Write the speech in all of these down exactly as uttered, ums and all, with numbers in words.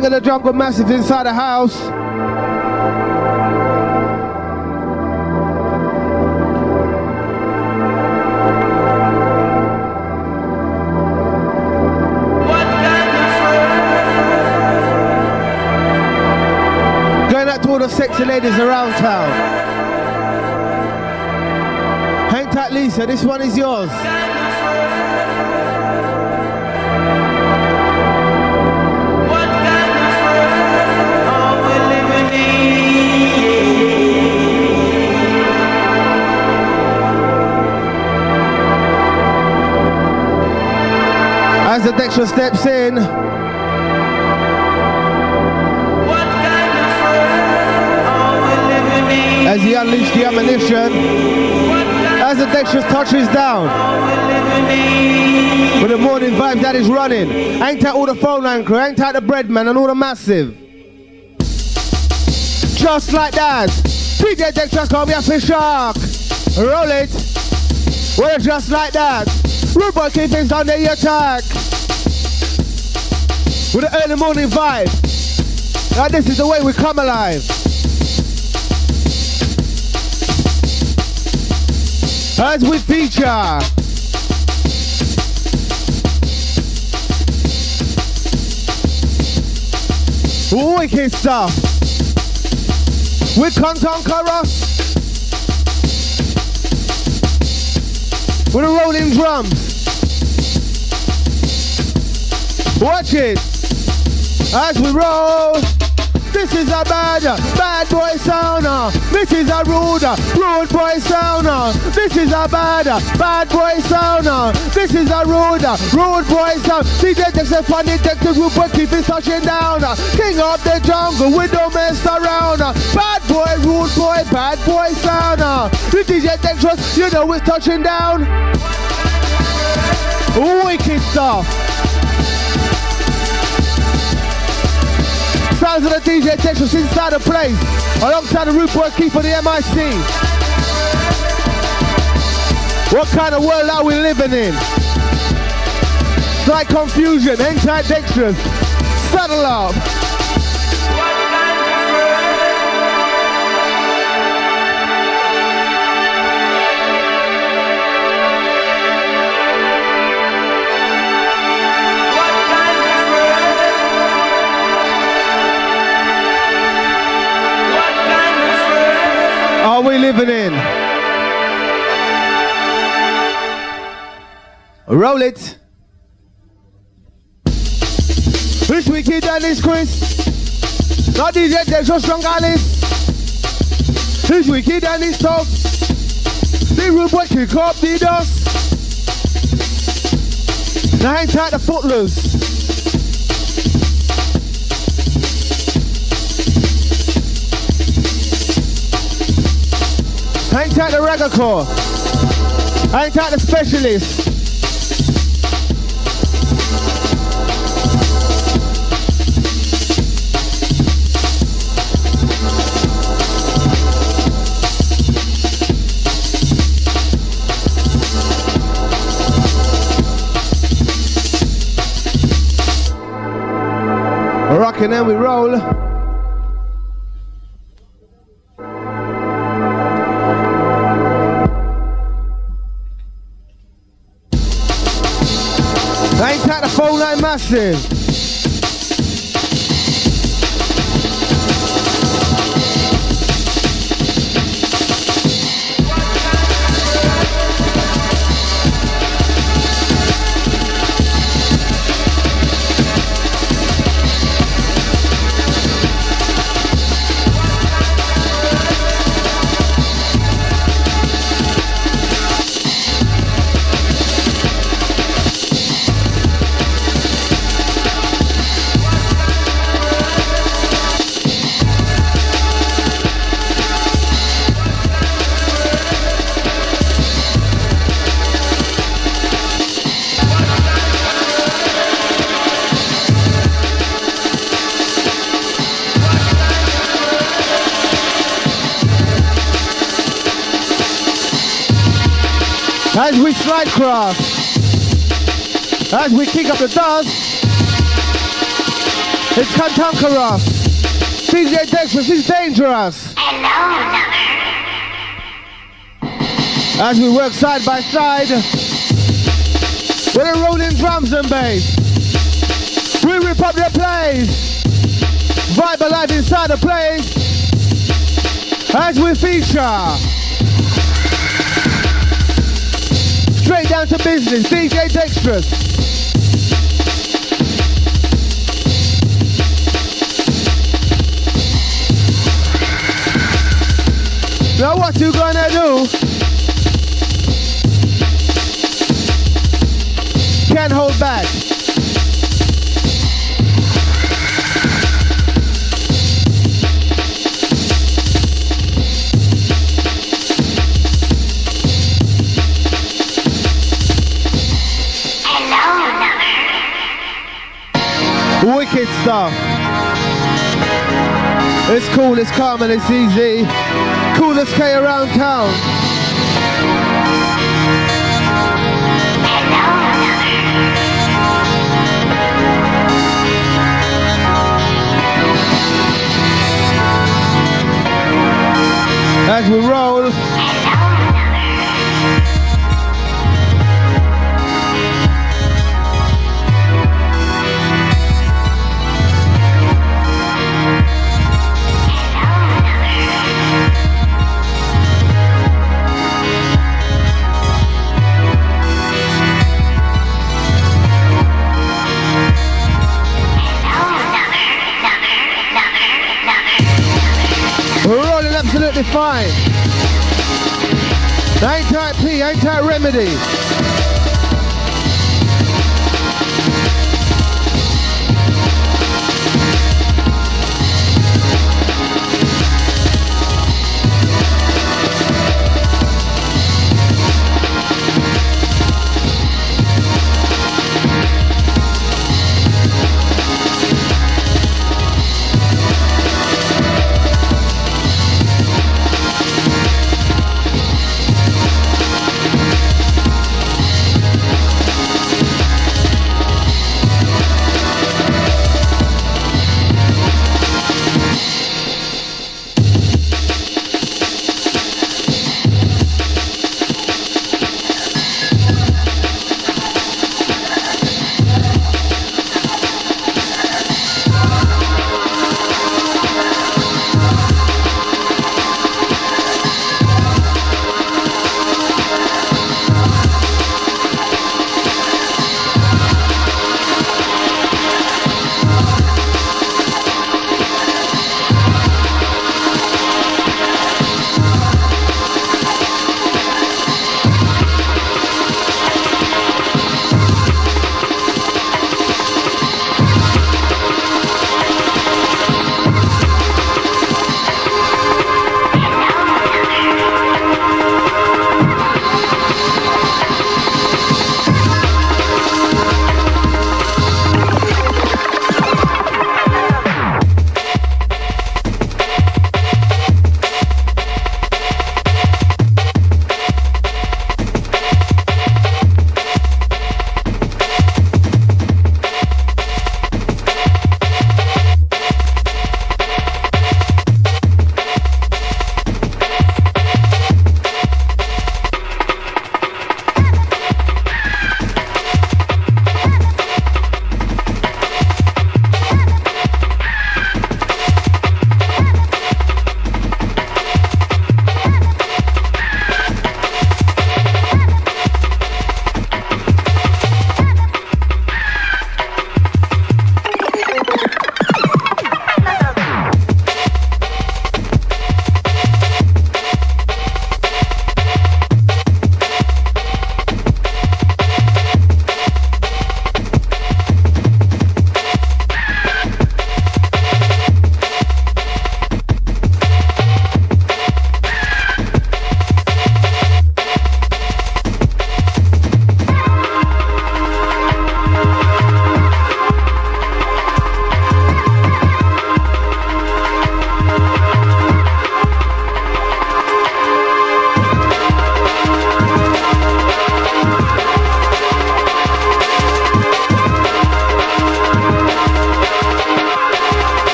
King of the Jungle Massive inside the house. Going out to all the sexy ladies around town. Hang tight, Lisa, this one is yours. As the Dextrous steps in, as he unleashed the ammunition, as the Dextrous touches down, with the morning vibe that is running, hang tight all the phone line crew, hang tight the breadman and all the massive. Just like that, D J Dextrous call me a fish shark. Roll it, well just like that. Rude boy keep things down the attack. With the early morning vibe. Now this is the way we come alive. As we feature wicked stuff. With Conton Chorus. With the rolling drums. Watch it as we roll. This is a bad, bad boy sounder. This is a rude, rude boy sounder. This is a bad, bad boy sounder. This is a rude, rude boy sound. D J Dextrous funny Dextrous group but keep it touching down. King of the jungle, we don't mess around. Bad boy, rude boy, bad boy sounder. The D J Dextrous, you know it's touching down. Wicked stuff. Sounds of the D J Dextrous inside the place, alongside the Root Boy Keeper, the M I C. What kind of world are we living in? Slight confusion, hang tight Dextrous. Saddle up. Are we living in? Roll it. This wicked and this Chris. Not D J Dextrous strong Alice. This wicked and this talk. The Rude Boy kick up the dust. Now hang tight the footloose. Hang tight the Ragacore. Hang tight the Specialist. We're rocking and we roll. Ain't that the phone line massive? As we slide cross, as we kick up the dust, It's Cantankerous. D J Dextrous is dangerous. As we work side by side with the rolling drums and bass, we rip up your place. Vibe alive inside the place as we feature. Straight down to business, D J Dextrous. Now what you gonna do? Can't hold back. Wicked stuff. It's cool, it's calm and it's easy. Coolest K around town. As we roll. Absolutely fine. Ain't tight P, ain't tight remedy.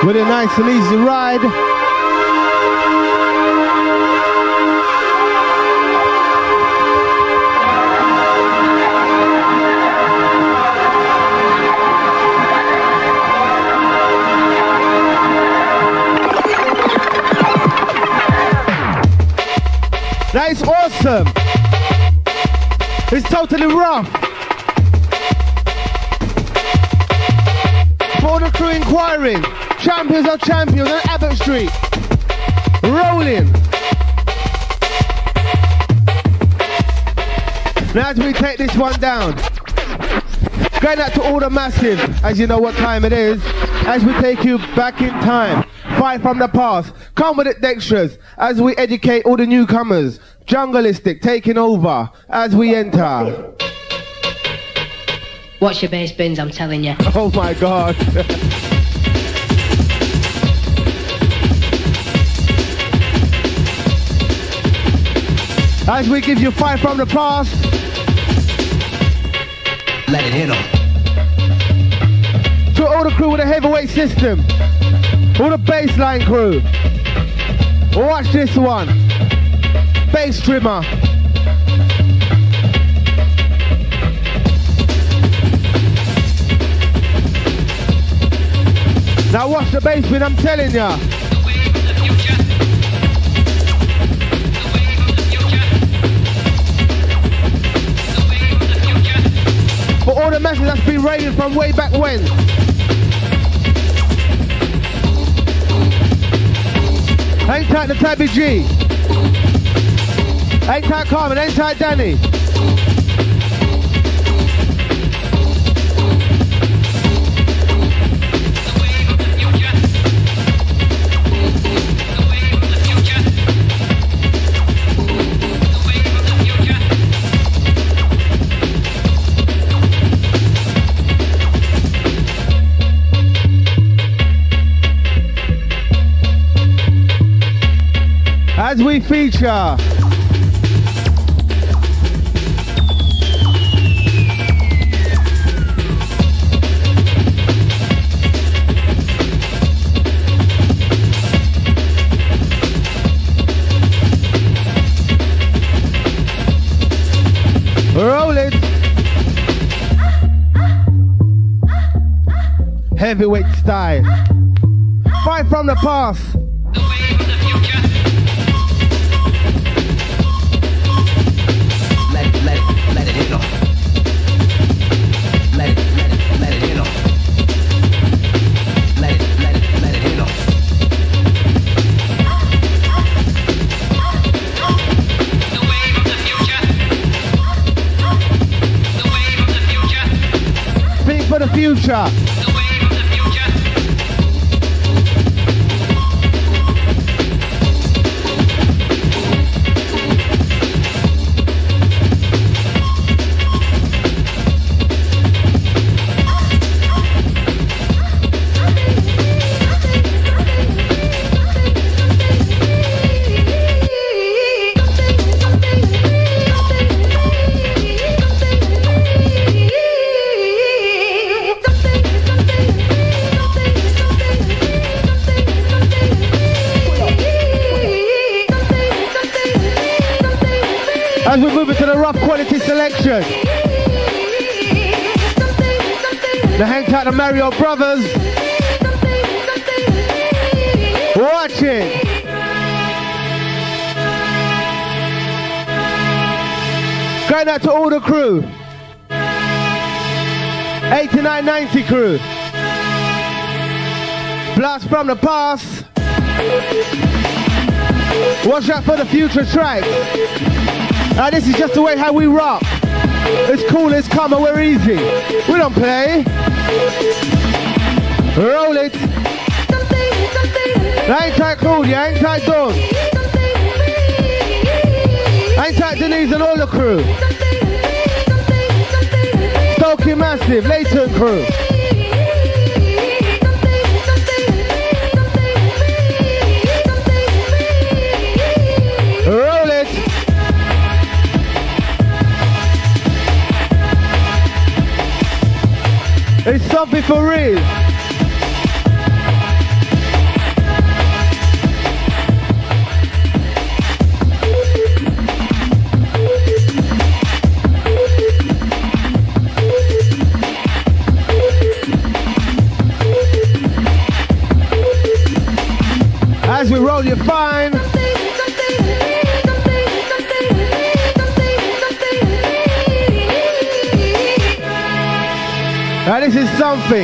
with a nice and easy ride. That is awesome. It's totally rough. For the crew inquiring, champions are champions on Abbott Street. Rolling. Now as we take this one down, going out to all the massive, as you know what time it is, as we take you back in time. Fight from the past. Come with it, Dextrous, as we educate all the newcomers. Jungleistic taking over as we enter. Watch your bass bins, I'm telling you. Oh my God. As we give you Fight from the past. Let it hit 'em. To all the crew with a heavyweight system. All the bassline crew. Watch this one. Bass trimmer. Now watch the bass bin, I'm telling ya. For all the messages that's been raided from way back when. Hang tight to Tabby G. Hang tight Carmen, hang tight Danny. As we feature roll it. Heavyweight style. Fight from the past. For the future. The wave of the future. As we move into the rough quality selection. The hang tight the Mario Brothers. Watch it. Going out to all the crew. eighty-nine ninety crew. Blast from the past. Watch out for the future track. Now this is just the way how we rock. It's cool, it's calm, and we're easy. We don't play. Roll it. Hang tight Kool, yeah, hang tight Dawn. Hang tight Denise and all the crew. Stokey Massive, Leighton crew. Roll it. It's something for real. Now this is something.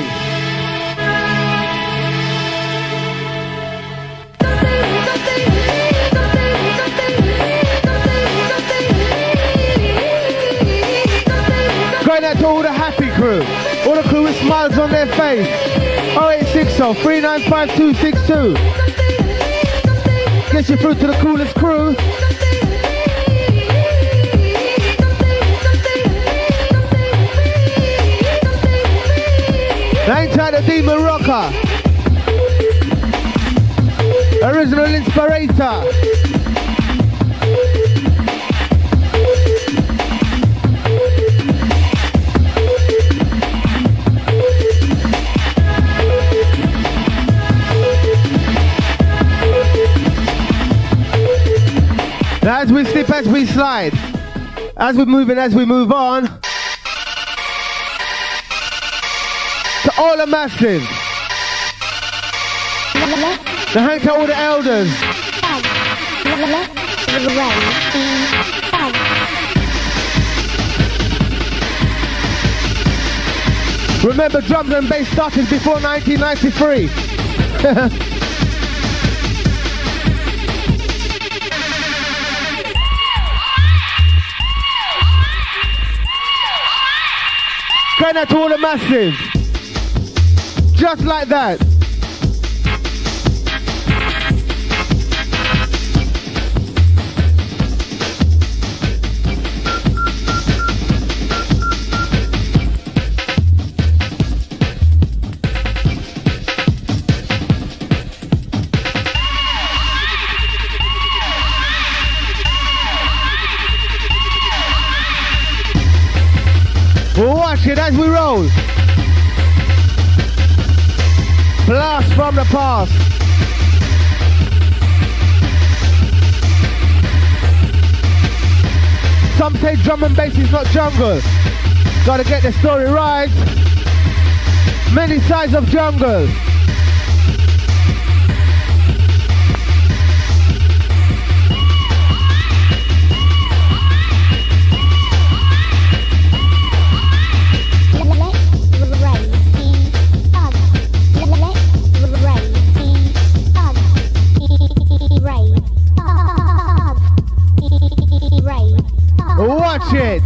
Going out to all the happy crew. All the crew with smiles on their face. oh eight six oh, three nine five two six two. Gets you through to the coolest crew. Hang tight the Demon Rocker. Original Inspirator. Now as we slip, as we slide, as we move and as we move on, to all the massive. Now hang to all the elders. Remember, drums and bass started before nineteen ninety-three. Going out to all the massive. Just like that. Watch it as we roll. Blast from the past. Some say drum and bass is not jungle. Gotta get the story right. Many sides of jungle. Watch it.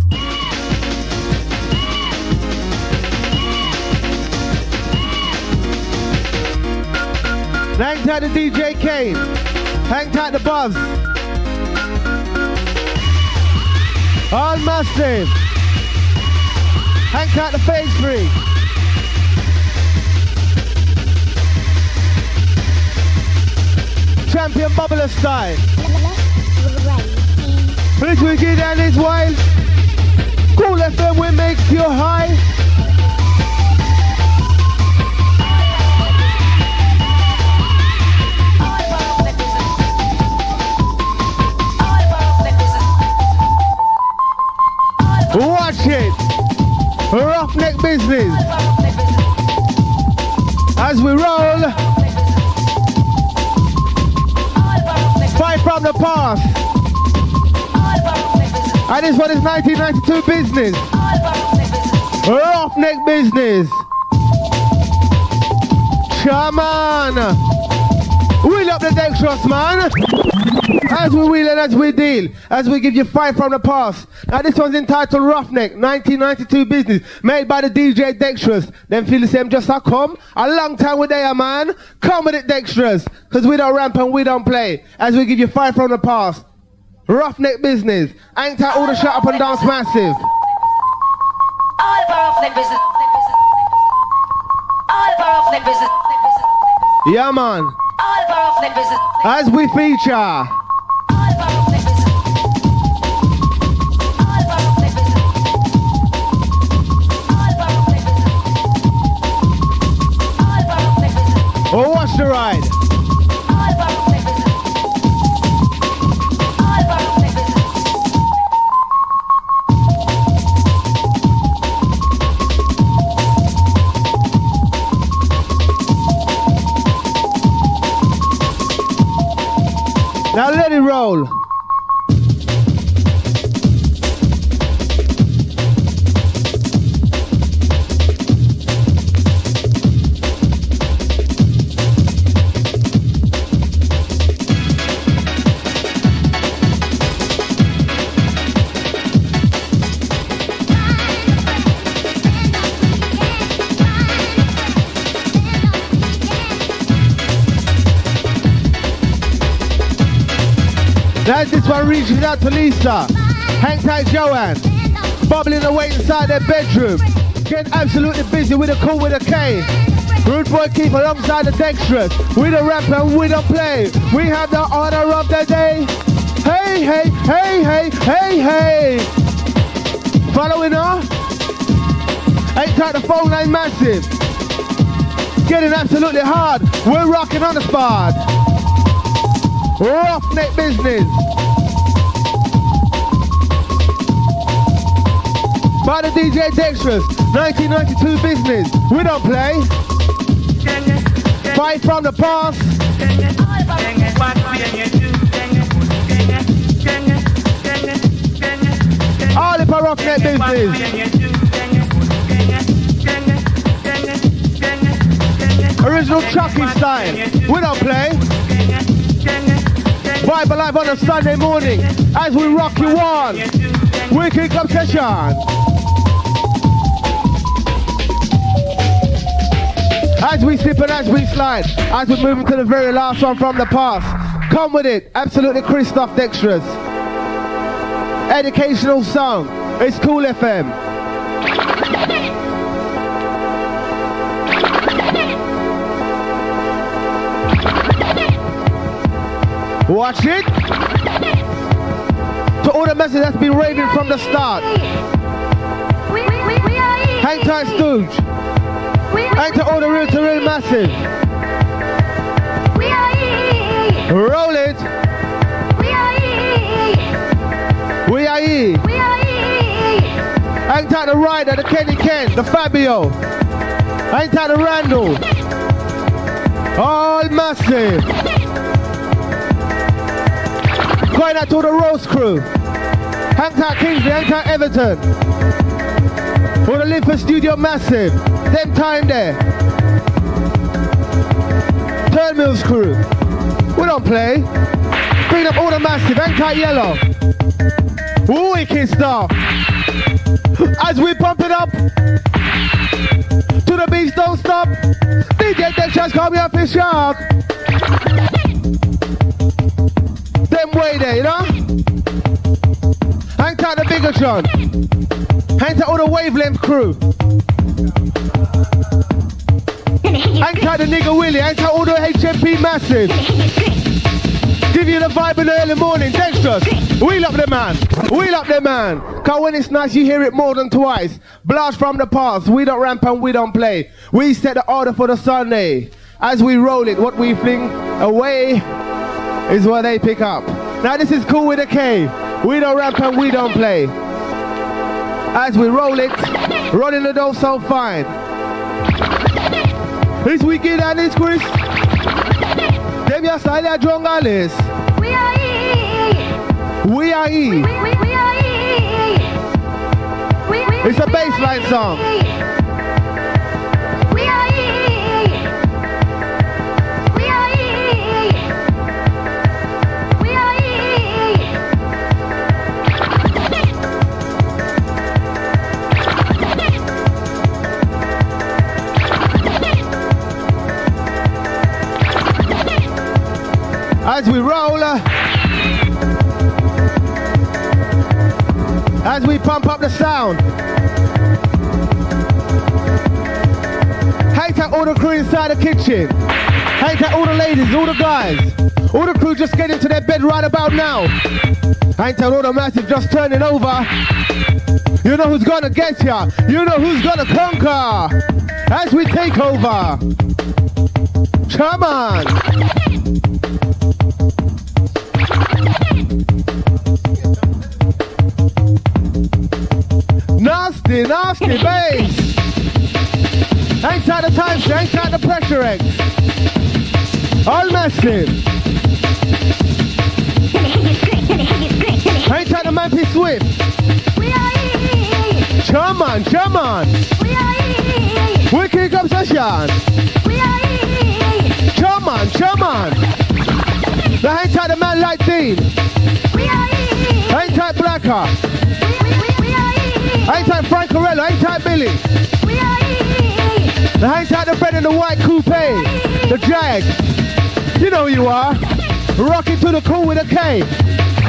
Hang tight the D J Kane. Hang tight the Buzz. All massive. Hang tight the Phase Free. Champion Bubbler style. Pretty wicked and it's wild. Kool F M will make you high. Watch it. Roughneck business. As we roll. Fight from the past. And this one is nineteen ninety-two business. Roughneck business. Shaman. Wheel up the Dextrous, man. As we wheel and as we deal. As we give you five from the past. Now this one's entitled Roughneck, nineteen ninety-two business. Made by the D J Dextrous. Them feel the same just a come. A long time with there, man. Come with it, Dextrous. Cause we don't ramp and we don't play. As we give you five from the past. Roughneck business. Ain't that all the shut up and dance massive? All of our roughneck business. All of our roughneck business. Yeah, man. All of our roughneck business. As we feature. All of our roughneck business. All of our roughneck business. All of our roughneck business. All of our roughneck business. Oh, watch the ride. All of our roughneck business. Now let it roll. That's this one reaching out to Lisa. Hang tight, Joanne. Bubbling away inside their bedroom. Getting absolutely busy with a Kool with a K. Rude boy Keith alongside the Dextrous. We the rap and we don't play. We have the honor of the day. Hey, hey, hey, hey, hey, hey. Following her. Ain't tight, the phone line massive. Getting absolutely hard. We're rocking on the spot. Roughneck business. By the D J Dextrous. nineteen ninety-two business. We don't play. Fight from the past. All the Roughneck business. Original Chucky style. We don't play. Vibe Alive on a Sunday morning as we rock you on. We kick up session. As we slip and as we slide, as we move into the very last one from the past. Come with it. Absolutely Christoph Dextrous. Educational song. It's Kool F M. Watch it. To all the messages that's been raving from the start. Hang tight, Stooge. Hang to all the real to real massive. Roll it. We are E. Hang tight the Ryder, the Kenny Ken, the Fabio. Hang tight the Randall. All massive. Going out to the Rose crew. Hang tight Kingsley, hang tight Everton. All the Liverpool Studio massive. Them time there. Turn Mills crew. We don't play. Bring up all the massive. Hang tight Yellow. Wicked stuff. As we pump it up. To the beach, don't stop. D J Dextrous, call me up his shark. Them way there, you know? Hang tight the bigger John. Hang tight all the wavelength crew. Hang tight the nigga Willie. Hang tight all the H M P massive. Give you the vibe in the early morning. Dextrous. Wheel up the man. Wheel up the man. Cause when it's nice you hear it more than twice. Blast from the past. We don't ramp and we don't play. We set the order for the Sunday. As we roll it, what we fling away is what they pick up. Now this is Kool with a K. We don't rap and we don't play. As we roll it, rolling the dough so fine. This wicked and it's Chris. Them your style are jungle. We are E. We are E. We, we, we are E. We, we, It's a we bassline are song. We are E. We are E. We are E. As we roll, uh, as we pump up the sound. Hang tight all the crew inside the kitchen. Hang tight all the ladies, all the guys. All the crew just get into their bed right about now. Hang tight all the massive just turning over. You know who's gonna get ya. You know who's gonna conquer. As we take over. Come on. Nasty, nasty bass. Hang tight the time, hang tight the pressure X. All massive. Hang tight the man P Swift. We are E. Come on, come on. We are E. We kick up session. We are E. Come on, come on. The hang tight the man like Dean. We are E. Hang tight Blacker. We, we, we are E. Hang tight Frank Corello, hang tight Billy. We are E. The hang tight the red and the white coupe. The Jag. You know who you are. Rocking to the Kool with a K.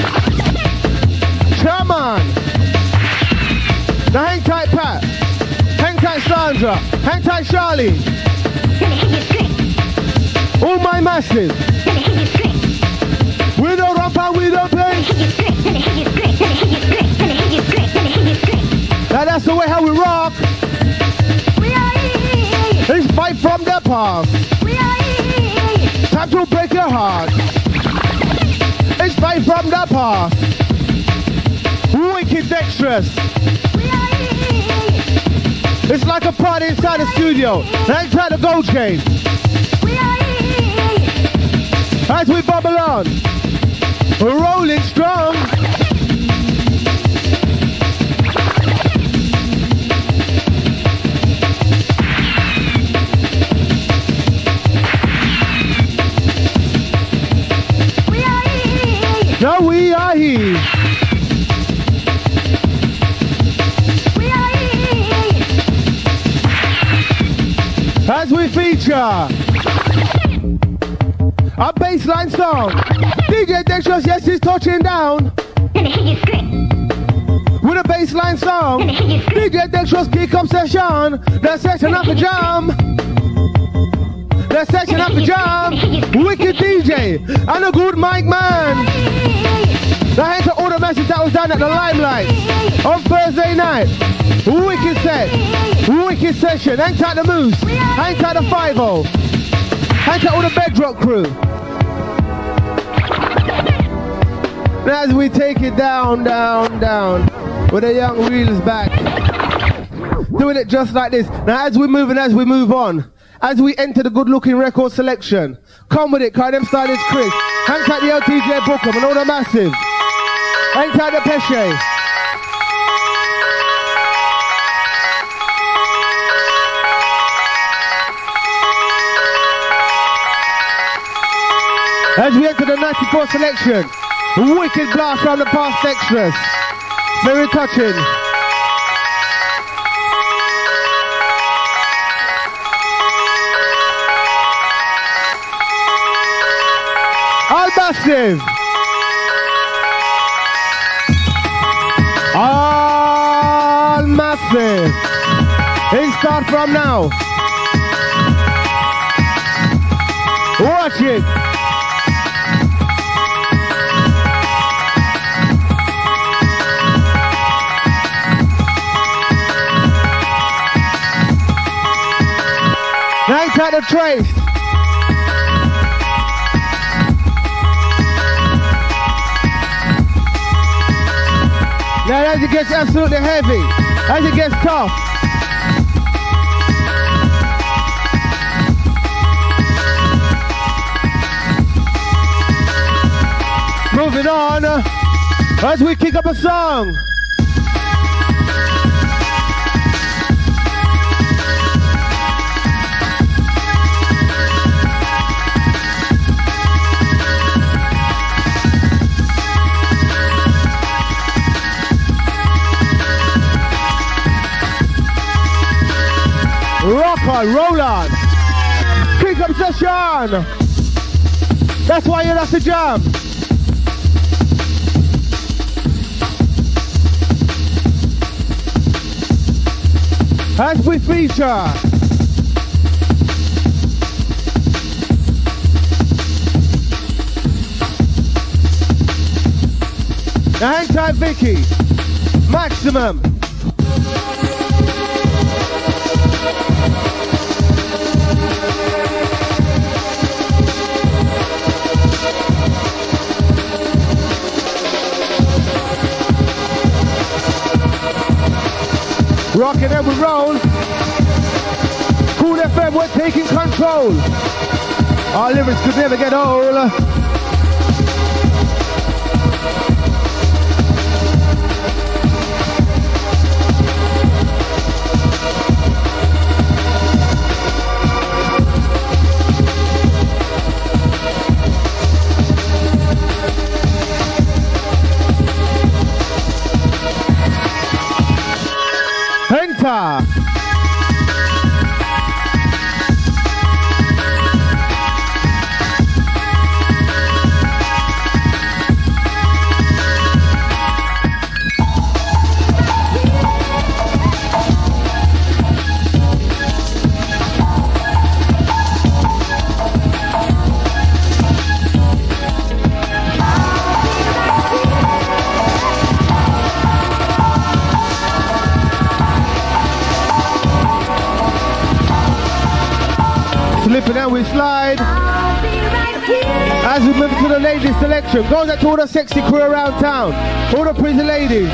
Come on. Now hang tight, Pat. Hang tight, Sandra. Hang tight, Charlie. All my massive. We don't ramp and we don't play. Now that's the way how we rock. It's fight from the past. Time to break your heart. It's fight from the past. Wicked Dextrous. It's like a party inside the studio. Inside the gold chain. As we bubble on. We're rolling strong. Now we are here. As we feature a bassline song. D J Dextrous, yes, he's touching down. With a bassline song. D J Dextrous kick up session. The session up the jam. The session up the jam. Wicked D J and a good mic man. The hand to all the message that was done at the Limelight on Thursday night. Wicked set. Wicked session. Hang tight the Moose. Hang tight the five oh. Hang tight all the Bedrock crew. Now as we take it down, down, down, with the young reels back, doing it just like this. Now as we move and as we move on, as we enter the good-looking record selection, come with it, cause them style is Chris. Hang tight the L T J Bookham and all the massive. Hang tight the Pesce. As we enter the ninety-four selection, wicked blast from the past Dextrous. Very touching. All massive. All massive. It start from now. Watch it. Hang tight the trace. Now as it gets absolutely heavy, as it gets tough. Moving on, as we kick up a song. Rock on, roll on. Kick up session. That's why you have to jam. As we feature now hang tight Vicky. Maximum. Rocking and we roll. Kool F M, we're taking control. Our lyrics could never get old. Enter. and then we slide. As we move to the ladies selection, goes out to all the sexy crew around town, all the pretty ladies.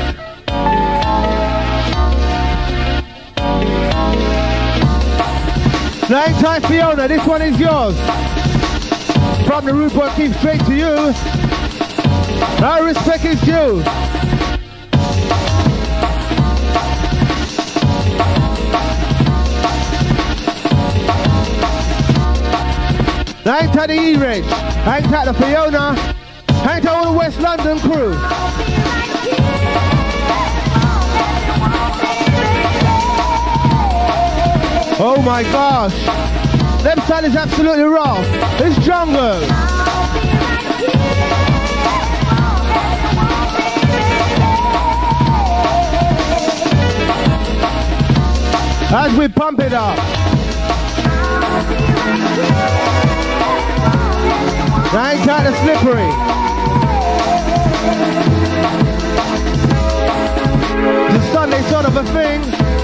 Nine time Fiona, this one is yours. From the Rude Boy Keith straight to you. Our respect is due. Hang tight the E-Reg, hang tight the Fiona, hang tight all the West London crew. Oh my gosh, left side is absolutely raw. It's jungle. As we pump it up. Hang tight the Slippery. It's a Sunday sort of a thing.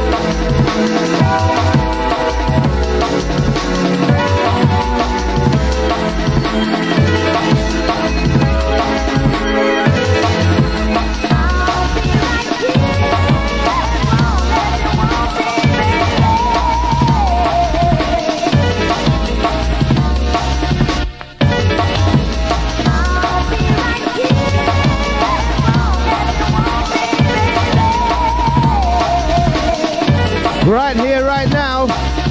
Right here, right now.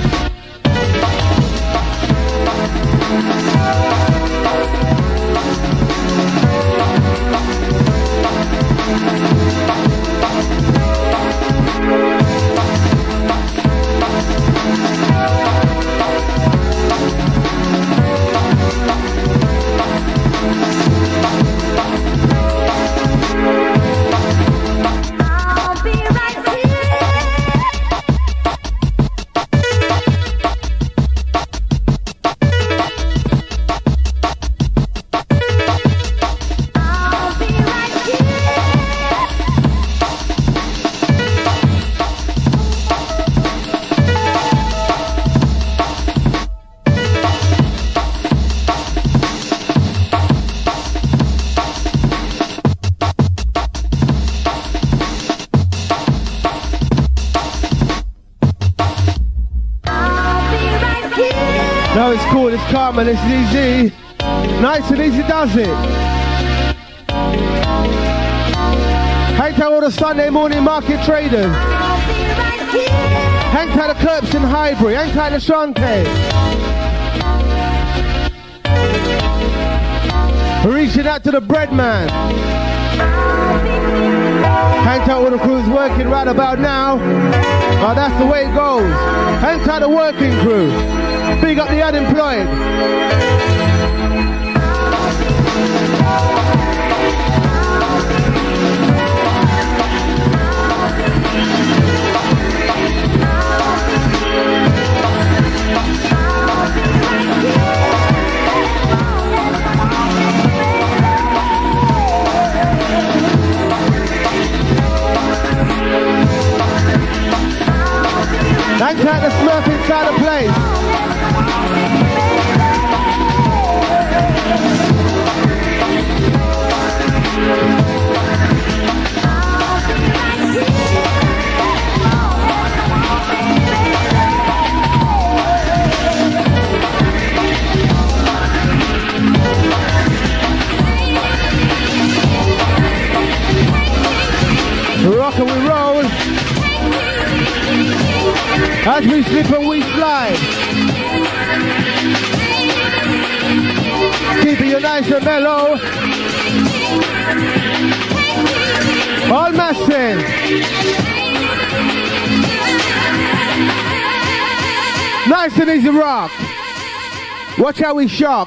No, it's cool, it's calm and it's easy. Nice and easy does it. Hang tight all the Sunday morning market traders. Hang tight the Kirps in Highbury. Hang tight the Shante. Reaching out to the bread man. Hang tight all the crews working right about now. Oh, that's the way it goes. Hang tight the working crew. Big up the unemployed. Hang tight the Smurf inside the place. Rock and we roll. As we slip and we slide. Keeping you nice and mellow. All massive. Nice and easy rock. Watch how we shock.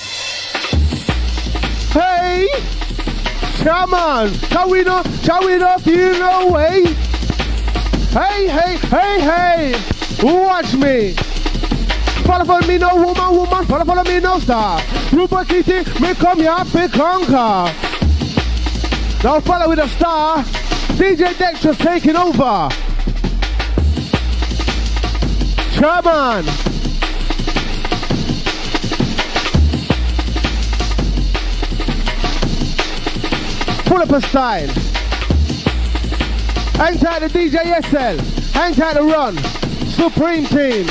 Hey! Come on! Shall we not, shall we not feel no way? Hey, hey, hey, hey! Watch me! Follow, follow me, no woman, woman. Follow, follow me, no star. Rupert Kitty, me come here, pick conquer. Now follow with a star. D J Dextrous taking over. Come on! Pull up a style. Hang tight to D J S L. Hang tight to Run. Supreme Team.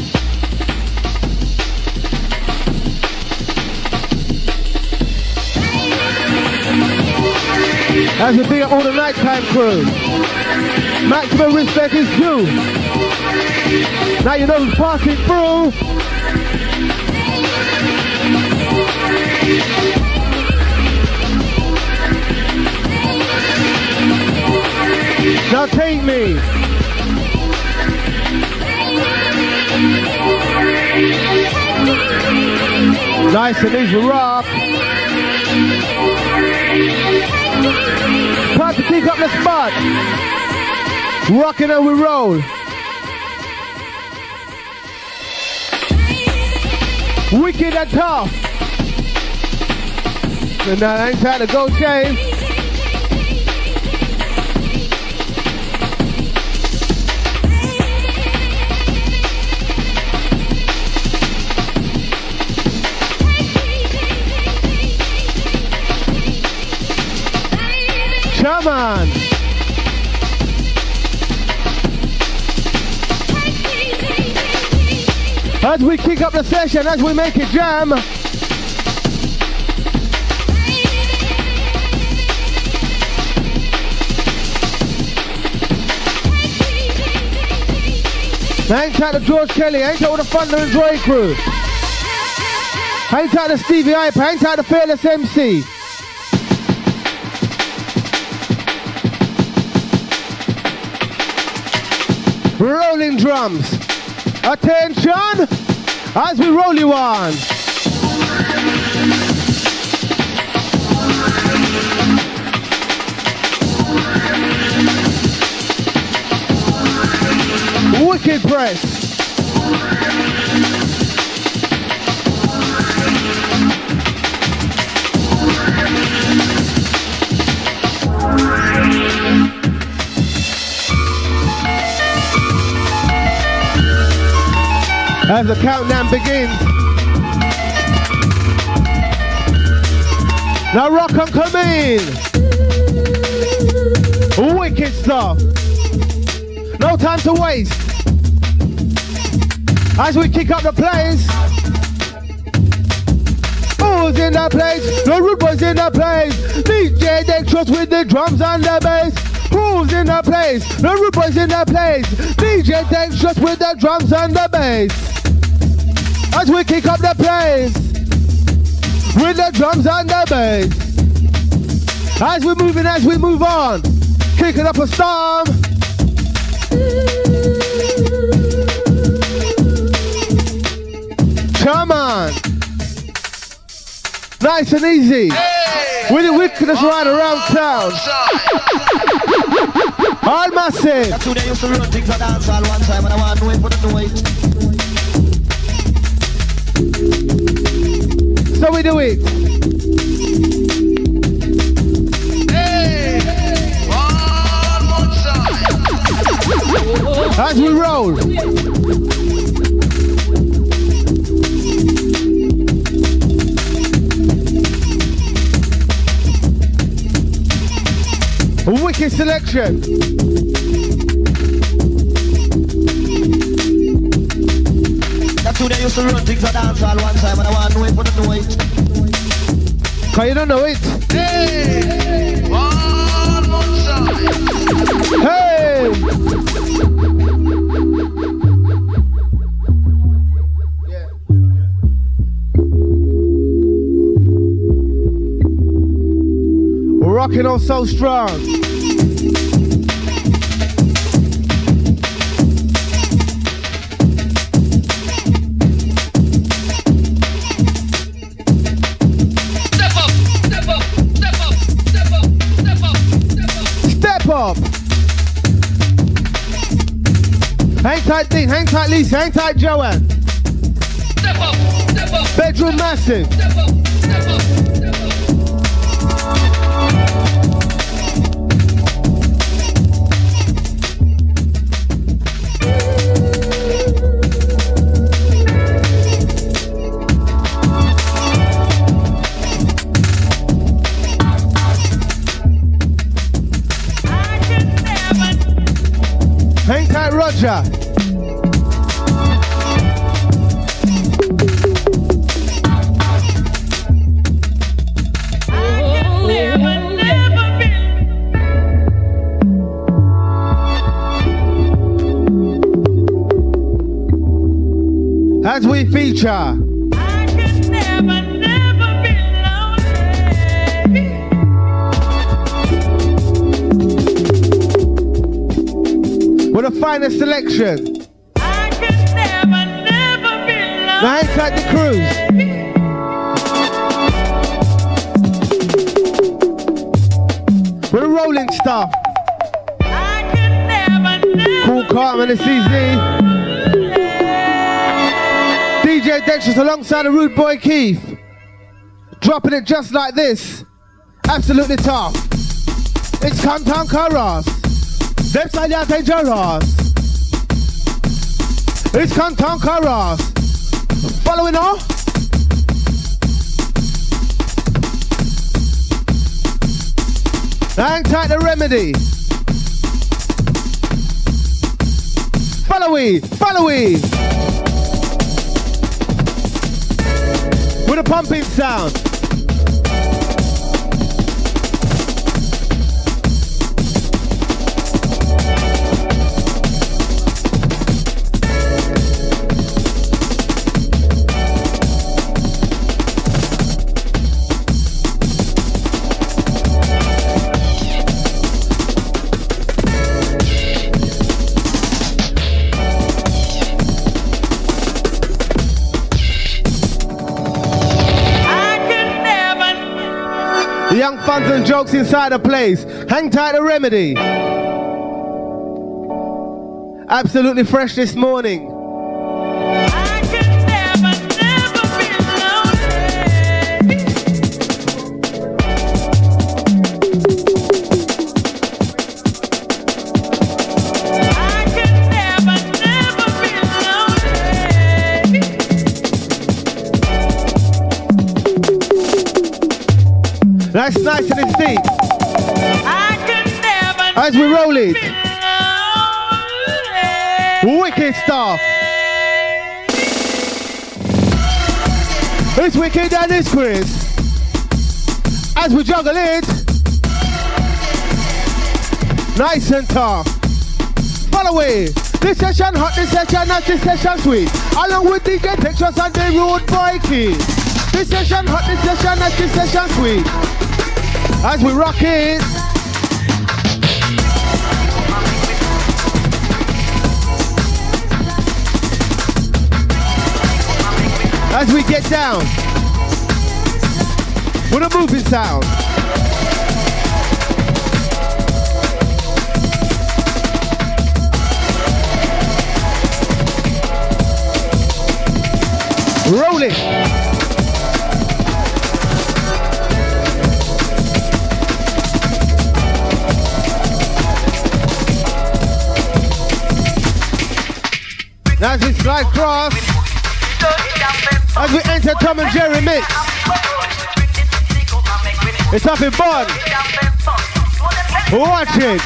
As we big up all the nighttime crew. Maximum respect is due. Now you know who's passing through. Now take me. Nice and easy rock. Time to pick up the spot. Rocking and we roll. Wicked and tough. And now I ain't trying to go shame. Come on. As we kick up the session, as we make it jam. Hang tight to George Kelly, hang tight with the Thunder and Joy crew. Hang tight to Stevie Hype, hang tight to Fearless M C. Rolling drums. Attention as we roll you on. Wicked press. As the countdown begins. Now rock and come in. Wicked stuff. No time to waste. As we kick up the place. Who's in the place? The Rude Boys in the place. D J Dextrous with the drums and the bass. Who's in the place? The Rude Boys in the place. D J Dextrous with the drums and the bass. As we kick up the place with the drums and the bass. As we're moving, as we move on, kicking up a storm. Come on. Nice and easy. Hey, with the wickedness right around town. All massive. That's who they used to run things on dance all one time and I want to wait for the noise. So we do it. Hey, one more time. As we roll. Wicked selection. That's who they used to run things on dance all one time and I want to wait for the noise. Cause you don't know it. Hey, one more time. Hey! Yeah. We're rocking on so strong. Up. Hang tight, Dean. Hang tight, Lisa. Hang tight, Joanne. Step up, step up. Bedroom massive. Step up, step up, step up. Hang tight, Roger. As we feature, I can never, never be lonely. With a finest selection. I can never, never be lonely. Now inside the cruise. With a rolling stuff. I can never, never Kool, Cartman and C Z. D J Dextrous alongside the rude boy Keith. Dropping it just like this. Absolutely tough. It's Cantancaras. Them side are dangerous. It's Cantancaras. Following on. Hang tight, the remedy. Follow we, follow we. With a pumping sound. Young funs and jokes inside the place. Hang tight, the remedy. Absolutely fresh this morning. I can never, never be lonely. I can never, never be lonely. That's nice and it's deep. I can never, as we roll it. Wicked stuff. It's wicked and it's Chris. As we juggle it. Nice and tough. Follow it. This session hot, this session nice, this session sweet. Along with D J Dextrous and the road boy Keith. This session hot, this session nice, this session sweet. As we rock it. As we get down. With a moving sound. Rolling. Now as we slide across, as we enter Tom and Jerry mix, it's up in Bond. Watch it.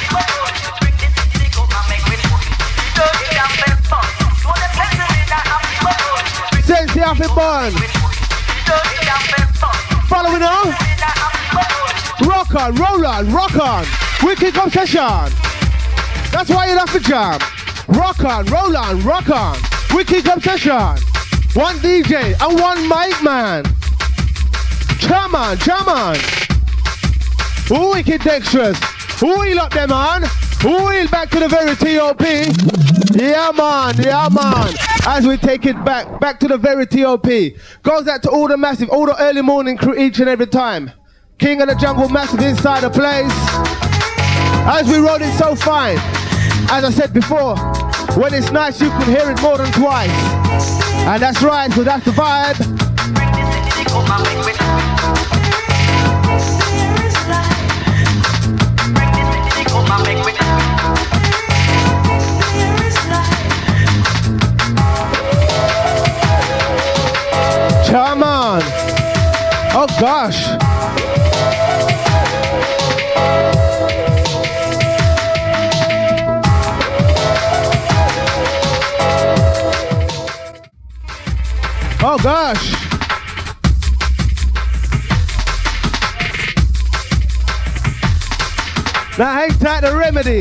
Sensi up in Bond. Following on. Rock on, roll on, rock on. Wicked obsession. That's why you love to jam. Rock on, roll on, rock on. Wicked obsession. One D J and one mic man. Come on, come on. Wicked Dextrous. Wheel up them on. Wheel back to the very T O P. Yeah man, yeah man. As we take it back, back to the very T O P. Goes out to all the massive, all the early morning crew each and every time. King of the Jungle massive inside the place. As we roll it so fine. As I said before, when it's nice you can hear it more than twice. And that's right, so that's the vibe. Come on. Oh gosh. Oh gosh. Now hang tight, the remedy.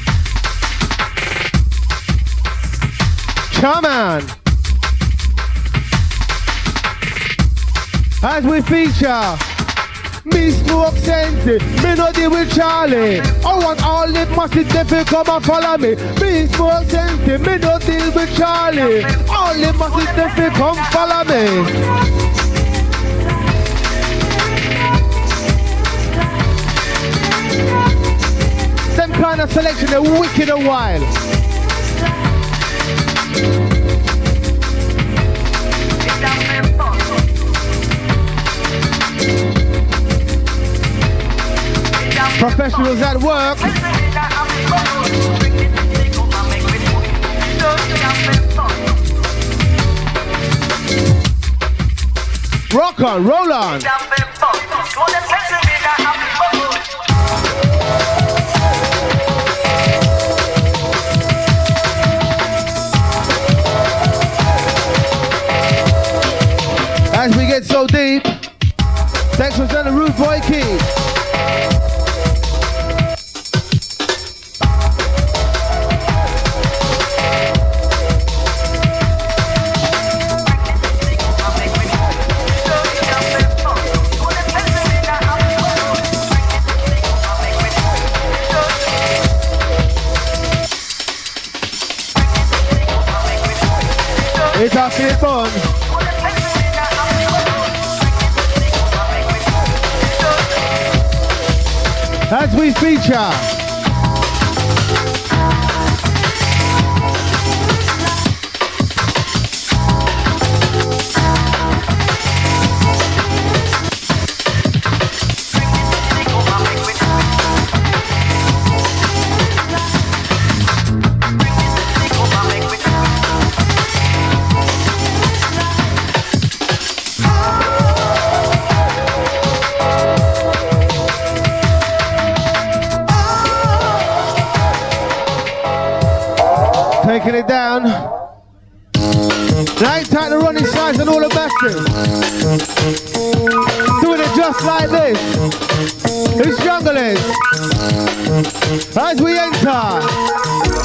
Come on. As we feature, me smoke sensei, me no deal with Charlie. I want all the massive devil come and follow me. Me smoke sensei, me no deal with Charlie. All the massive devil come follow me. Them kind of selection, they're wicked and wild. Professionals at work. Rock on, roll on. As we get so deep, Dextrous and the Rude Boy Key. It's a feel fun. As we feature, taking it down. Now it's time to run his sides and all the masters. Doing it just like this. Who's junglers? As we enter.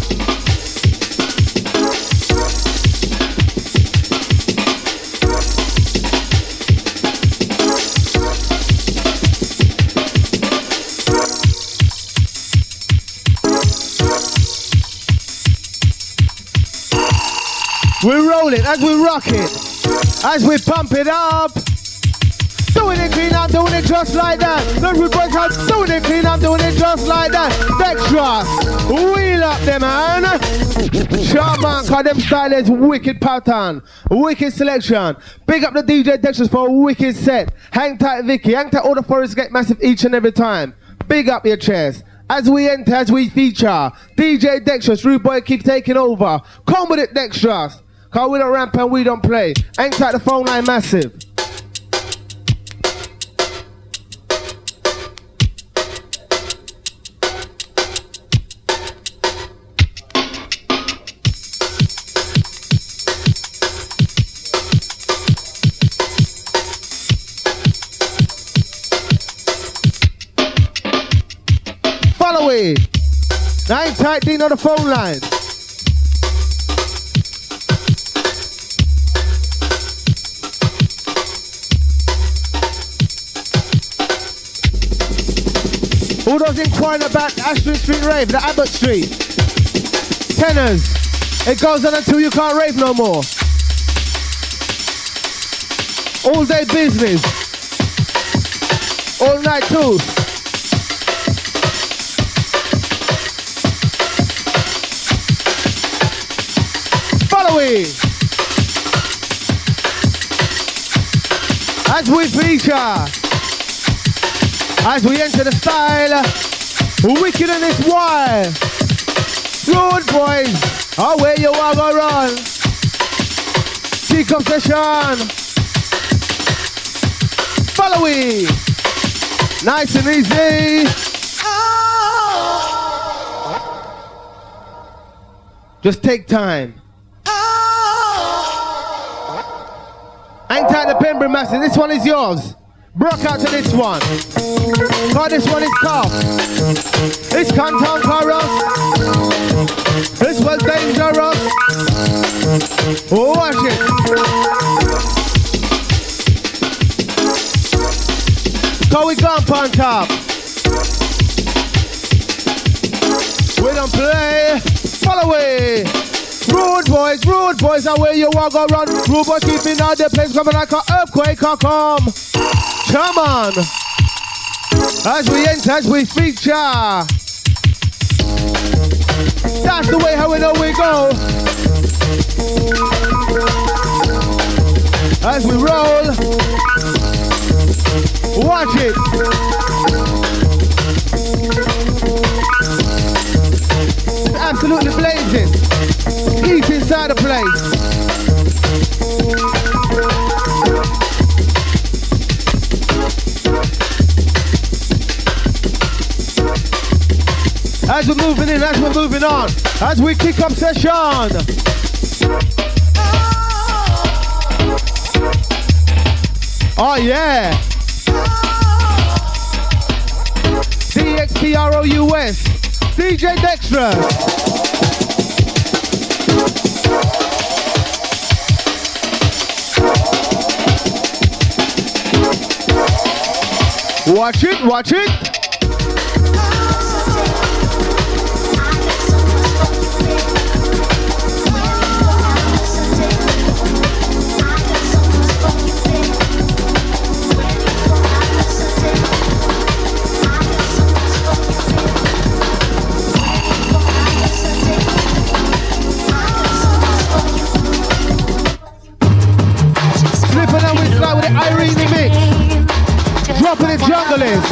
We're rolling as we rock it, as we pump it up. Doing it clean, I'm doing it just like that. The Rude Boys are doing it clean, I'm doing it just like that. Dextrous, wheel up them, man. Sharp man, cause them style is wicked pattern, wicked selection. Big up the D J Dextrous for a wicked set. Hang tight, Vicky, hang tight, all the Forest Gate massive each and every time. Big up your chest. As we enter, as we feature, D J Dextrous, Rude Boy keep taking over. Come with it, Dextrous. Cause we don't ramp and we don't play. Hang tight, the phone line massive. Follow it. Hang tight, Dean on the phone line. All those inquiring about the Ashton Street rave, the Abbott Street. Tenors. It goes on until you can't rave no more. All day business. All night too. Follow it. As we feature. As we enter the style, wicked and it's wild. Rude Boys, oh where you are gonna run. Kick up session. Follow me. Nice and easy. Just take time. Hang tight the Pembury Massive. This one is yours. Broke out to this one. God, this one is tough. It's Canton Chorus. This was dangerous. Oh, watch it. So we gump on top. We don't play. Follow away. Rude boys, rude boys are where you walk around. Rude boys keeping out the place, coming like an earthquake. Come, come on. As we enter, as we feature. That's the way how we know we go. As we roll. Watch it. It's absolutely blazing. Heat inside the place. As we're moving in, as we're moving on, as we kick up session. Oh yeah. D X T R O U S. D J Dextrous. Watch it, watch it. Flipping and we slide with the Irene mix. Dropping the jungle is.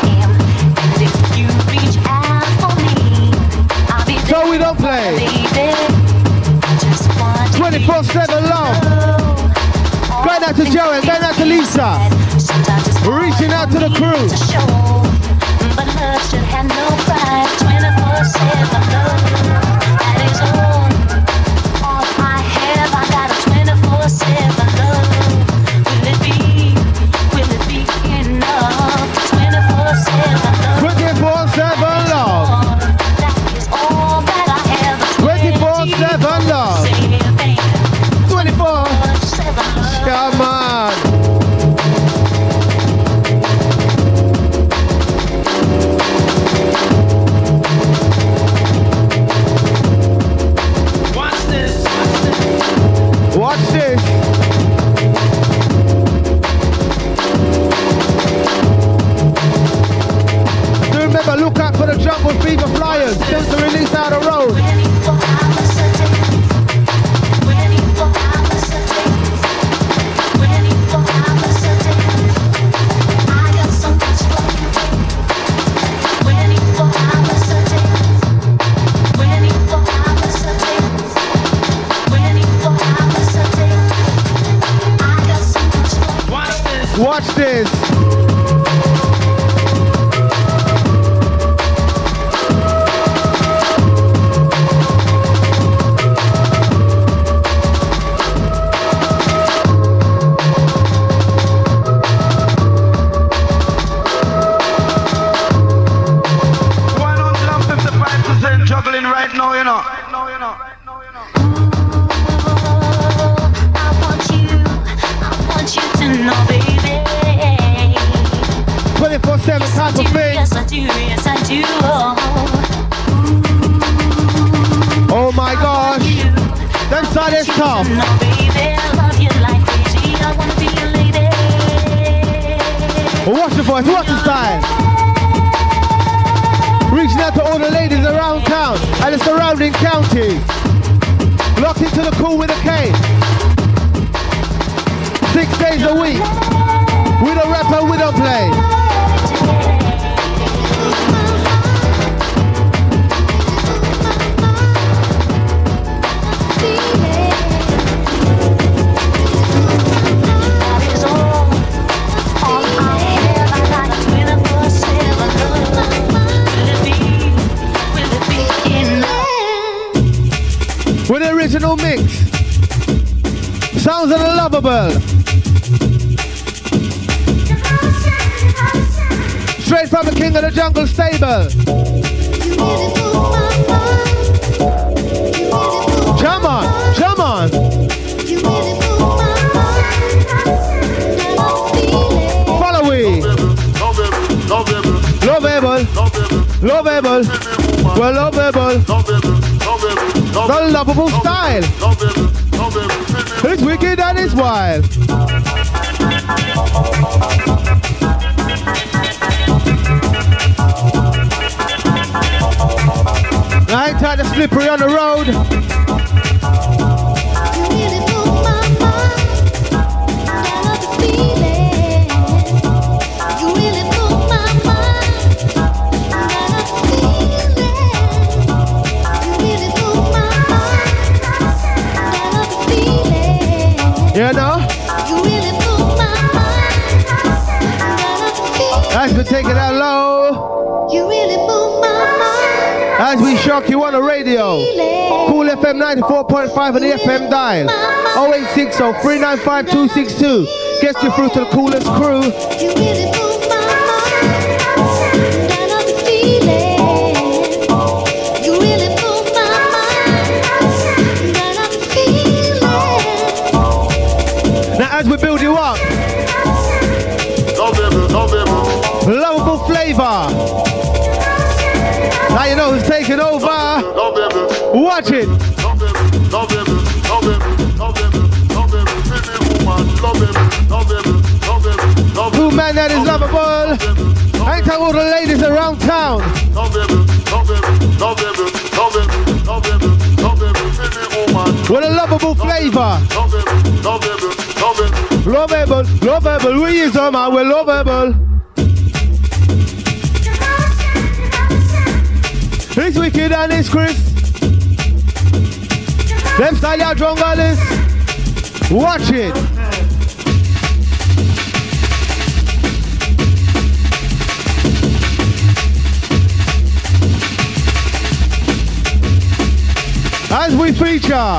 So we don't play. twenty-four seven love. Going out to Joey, going out to Lisa. Reaching out to the crew. But love should have no pride. twenty-four seven love. That is all. All I have, I got a twenty-four seven love. Will it be? Will it be enough? twenty-four seven love. twenty-four seven love. That is all that I have. twenty-four seven love. twenty-four seven love. Come on. Watch this. Watch this. Do remember, look out for the Jungle Fever Flyers. Since the release out of the road. twenty-four hours a day. twenty-four hours a day. twenty-four hours a day. I got so much for you. twenty-four hours a day. twenty-four hours a day. twenty-four hours a day. I got so much for you. Watch this. Watch this. one hundred fifty-five percent juggling right now, you know. Right now, you know. Right now, you know. I want you, I want you to know, baby. twenty-four seven type of thing. Yes, I do, yes, I do. Oh my gosh. Them side is tough. No, baby, I love you like crazy. I wanna be a lady. Watch the voice, watch the style. Reaching out to all the ladies around town and the surrounding counties. Locked into the Kool with a K. Six days a week. We don't rap and we don't play. That is all. All I have, I got twenty-four seven love. Will it be, will it be enough? With the original mix. Sounds of the Lovable. Straight from the king of the jungle stable. Come on, come on. Follow we. Lovable, lovable, we're lovable. The lovable style. It's wicked and it's wild. I ain't tired of slippery on the road. You know? As we take it out low. You really move my mind. As we shock you on the radio. Kool F M ninety-four point five on the F M dial. oh eight six oh, three nine five, two six two. Gets you through to the coolest crew. You really move my mind. I love the feeling. You really move my mind. I love the feeling. Now as we build you up. Lovable flavor. Now you know who's taking over. Watch it. Two man that is lovable. I ain't talking all the ladies around town. With a lovable flavor. Lovable, lovable. We is a man, we're lovable. It's wicked and it's Chris. Them style your jungle is. Watch it. As we feature.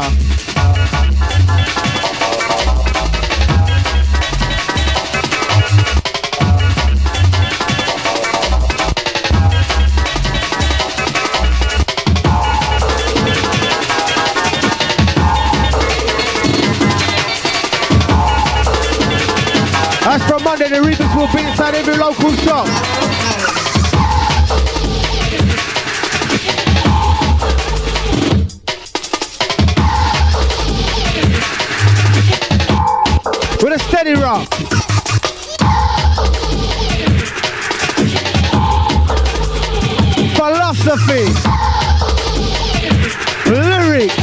As from Monday, the Reapers will be inside every local shop. With a steady rock. Philosophy. Lyrics.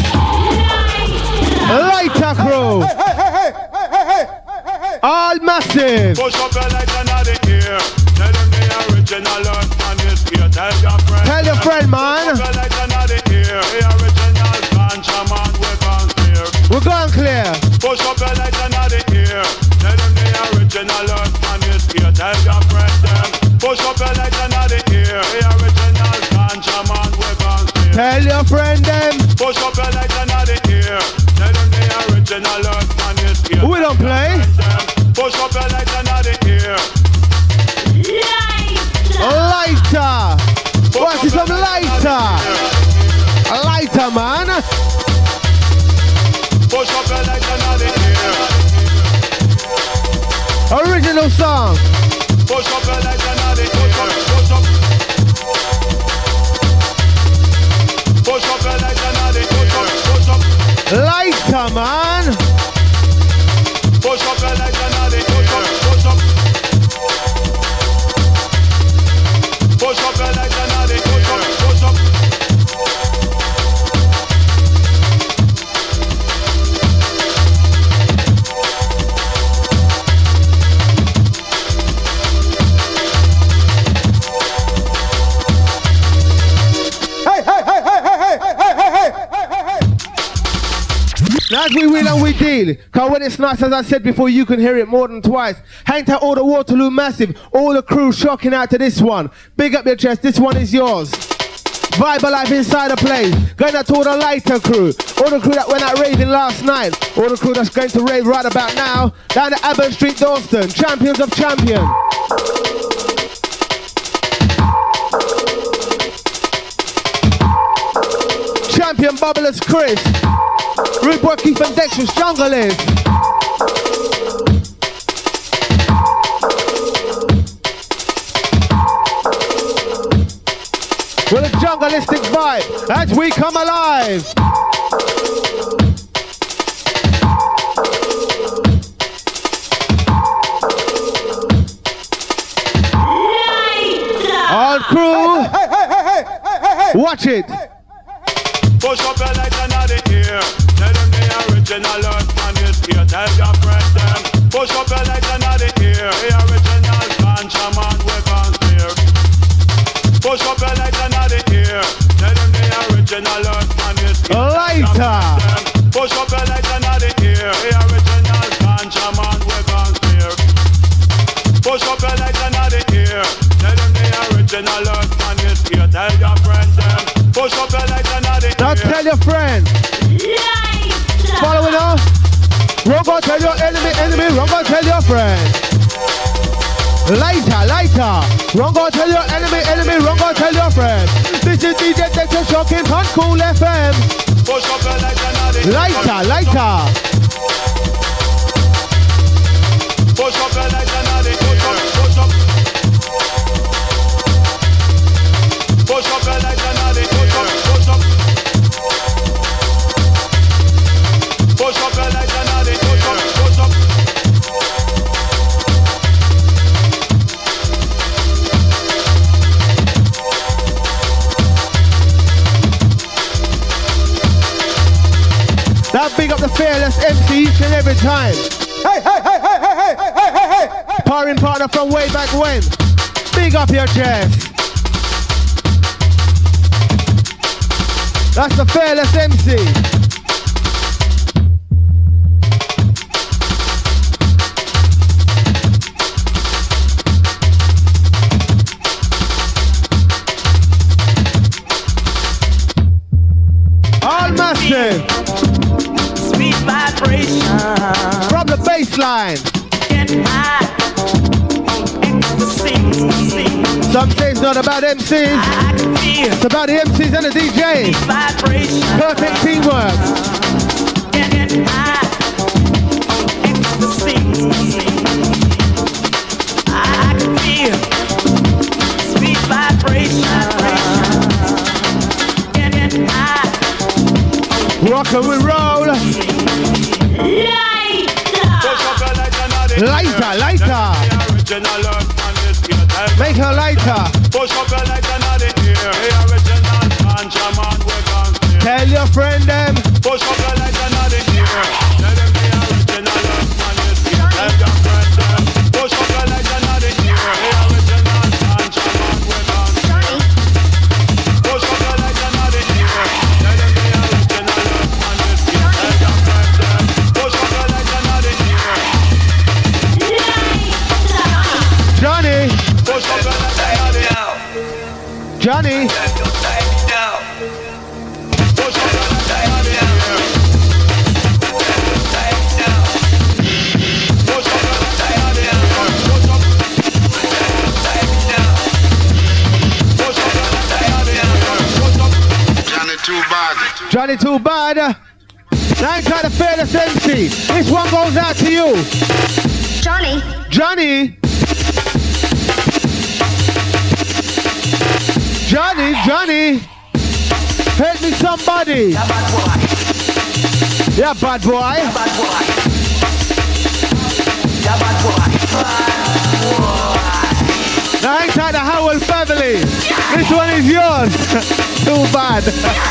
Lighter crew. Hey, hey, hey, hey, hey, hey. All massive. Push up your light another ear. Tell them the original earth man is here. Tell your friend. Tell your friend, man. Push up your light another ear. The original ganja man, we're gone clear. We're gone clear. Push up your light another ear. Tell them the original earth man is here. Tell your friend them. Push up your light another ear. The original ganja man, we're gone clear. Tell your friend them. Push up your light another ear. Tell them the original earth man is here. We don't play. Push up your light another ear. Lighter. What's some lighter? A lighter, man. Push up your light another ear. Original song. Push up your light another ear. Push up. Push up your light another ear. Push up. Lighter, man. Push up your light another ear. Push up. Push up. Push up your light another ear. Push up. Push up. Now as we win and we deal, cause when it's nice, as I said before, you can hear it more than twice. Hang to all the Waterloo Massive, all the crew shocking out to this one. Big up your chest, this one is yours. Vibe alive inside the place. Going out to all the lighter crew, all the crew that went out raving last night, all the crew that's going to rave right about now, down at Abbott Street, Dalston, champions of champions. champion Bubblers Chris. Rude boy Keith and Dextrous Jungle is. With a jungleistic vibe as we come alive. All crew, hey, hey, hey, hey, hey, hey, hey. Watch it. Push up your lights and out the ear. Tell them the original Earthman is here. Tell your friend them. Push up your lights and out the ear. The original ganja man with on clear. Push up your lights and out the ear. Tell them the original Earthman is here. Lighter. Push up your lights and out the ear. The original ganja man with on clear. Push up your lights and out the ear. Tell them the original Earthman is here. Tell your friend them. Push up your lights and out the ear. Now tell your friend. Following us. Run go tell your enemy, enemy. Run go tell your friend. Lighter, lighter. Run go tell your enemy, enemy. Run go tell your friend. This is D J Dextrous shocking on Kool F M. Push up your lights and out the ear. Lighter, lighter. Push up your lights and out the ear. Push up. Push up your lights and out the ear. Push up. Push up your lights and out the ear. Push up. Now big up the fearless M C each and every time. Hey, hey, hey, hey, hey, hey, hey, hey, hey, hey. Powering partner from way back when. Big up your chest. That's the fearless M C. All massive. Sweet vibration from the baseline. Get high on ecstasy. Some say it's not about M Cs. I can feel it's about the M Cs and the D Js. Vibration. Perfect teamwork. Get, get high on ecstasy. I can feel sweet vibration. Get, get high. Rock and we roll. Lighter, lighter. Make her lighter. Tell your friend them. Johnny. Johnny too bad. Johnny too bad. Now I'm trying to fearless M C. This one goes out to you. Johnny. Johnny. Johnny, Johnny, help me somebody. Yeah, bad boy. Yeah, bad boy. Yeah, bad boy. Yeah, bad boy. Now hang tight, the Howell family. This one is yours. Too bad.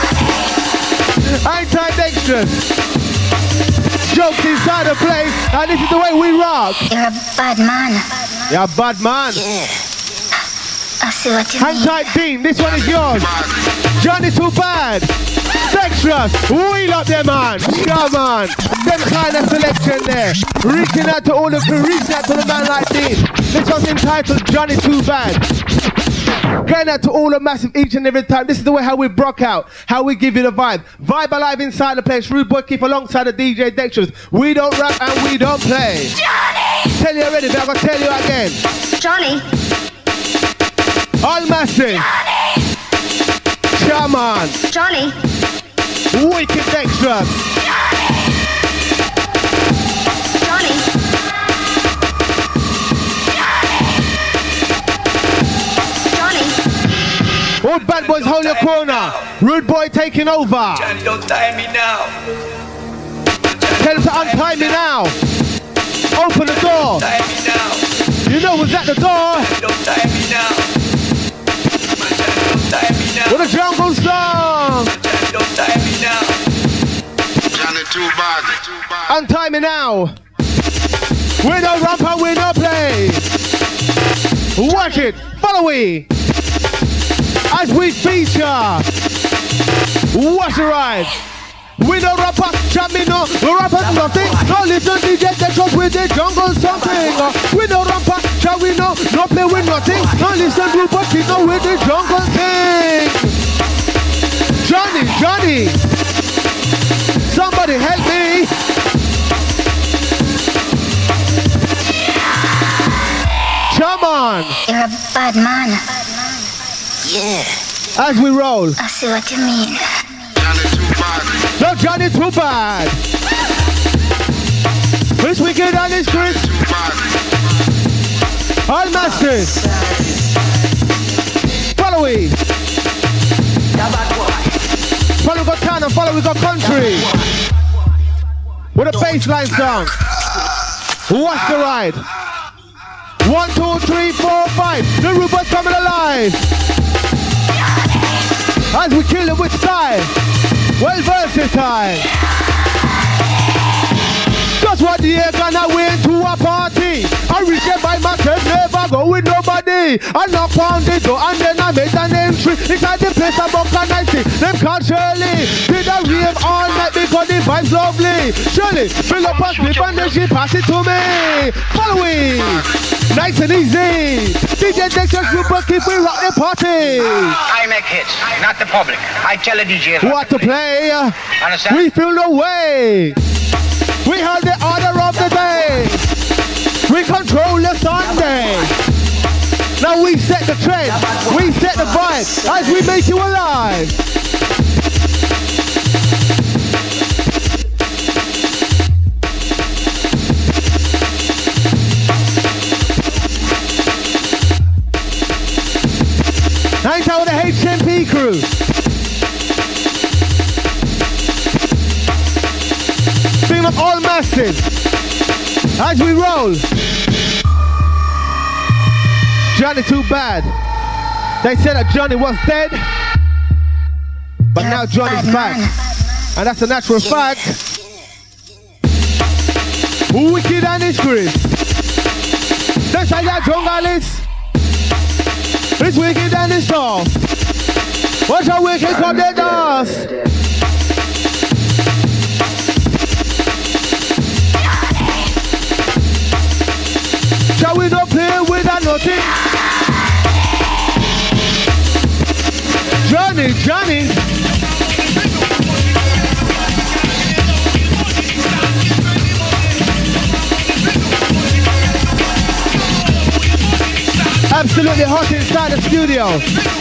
Hang tight, Dextrous. Jokes inside the place, and this is the way we rock. You're a bad man. You're a bad man. Yeah. I see what you Hang mean. tight, Dean. This one is yours. Johnny too bad. Dextrous, wheel up there, man. Come on. Them kind of selection there. Reaching out to all the crew, reaching out to the man like Dean. This one's entitled Johnny Too Bad. Going out to all the massive each and every time. This is the way how we broke out, how we give you the vibe. Vibe alive inside the place. Rude boy keep alongside the D J Dextrous. We don't rap and we don't play. Johnny! Tell you already, but I'm gonna tell you again. Johnny! All massive. Johnny! Come on. Johnny! Wicked Dextrous. Johnny. Johnny. All bad boys hold your corner. Rude boy taking over. Johnny, don't tie me now. Tell him to untie me now. Open the door. Tie me now. You know who's at the door. Don't tie me now. Johnny, don't tie me now. With a jungle song. Johnny, don't tie me now. Johnny too bad. Too bad. Untie me now. We don't ramp and we don't play. Watch it. Follow me. As we feature. Watch the ride. We don't rap up, chat me no, we rap up nothing. No listen D J Dextrous with the jungle something. Uh, we don't rap up, chat we no, no play with nothing. No listen to Pacino with the jungle thing. Johnny, Johnny, somebody help me. Come on. You're a bad man. Yeah. As we roll. I see what you mean. Johnny too bad. No, Johnny too bad. It's wicked and it's Chris. Too bad. All masters. Follow me. Follow we got town and follow we got country. With a bassline song. Watch the ride. One, two, three, four, five. The robots coming alive. As we kill it with style. Well versatile. Just what the air gonna win to a party. I reach it by myself, never go with nobody. I knock on the door and then I make an entry. Inside the place I buck and I see them called Shirley. Did I rave all night because the vibe's lovely. Shirley, fill up a slip and then she pass it to me. Follow me. Nice and easy. D J Dextrous group will keep we rock the party. I make hits, not the public. I tell the D Js What to play? Understand? We feel no way. We have the order of the day. We control the Sunday. Now we set the trend. We set the vibe as we make you alive. Night out with the H M P crew. Bring up all massive as we roll. Johnny too bad. They said that Johnny was dead, but now Johnny's back, and that's a natural fact. Wicked and it's Chris. That's how that jungle is. It's wicked and it's tall. Watch how wicked come the dust. Shall we not play with a nothing? Johnny, Johnny. Absolutely hot inside the studio.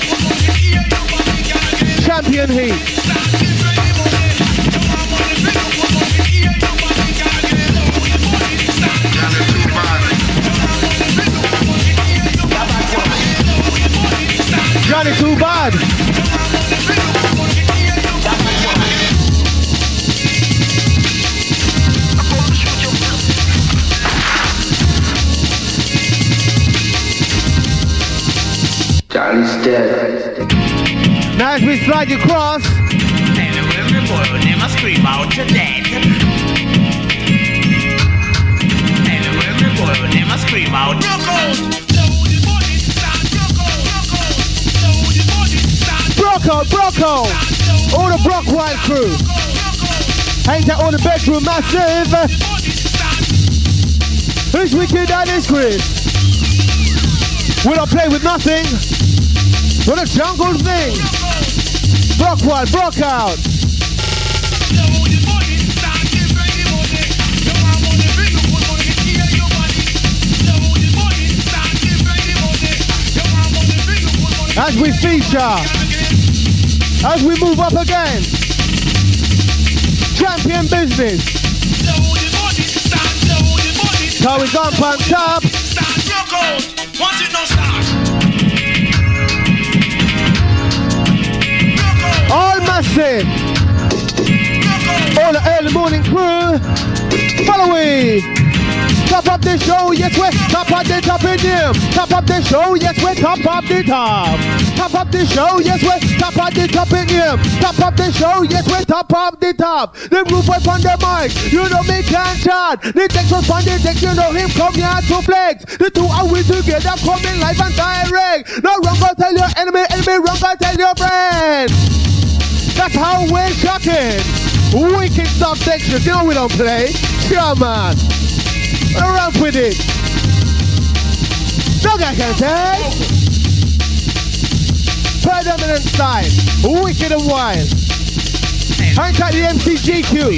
Champion heat. Johnny too bad. Johnny's dead. Now as we slide across. Anyway, my boy will never scream out to dead. Anyway, my boy will never scream out. Brocco, Brocco. All the Brockwide crew. Ain't that all the bedroom massive? Who's wicked and it's Chris? We don't play with nothing. What a jungle thing. Brockwide, Brock out. As we feature, as we move up again, champion business. So we gone on top. All massive. All the early morning crew. Follow me. Top of the show, yes we're top of the top in him. Top of the show, yes we're top of the top. Top of the show, yes we're top of the top in him. Top of the show, yes we're top of the top. The roof up on the mic, you know me can't chat. The Dextrous on the deck, you know him come here to flex. The two are we together coming live and direct. No wrong, go tell your enemy, enemy wrong, go tell your friend. That's how we're shocking. Wicked stuff, Dextrous, you know we don't play. Sure man. Around with it. No guy can tell. Predominant style. Wicked and wild. Hang tight the M C G Q.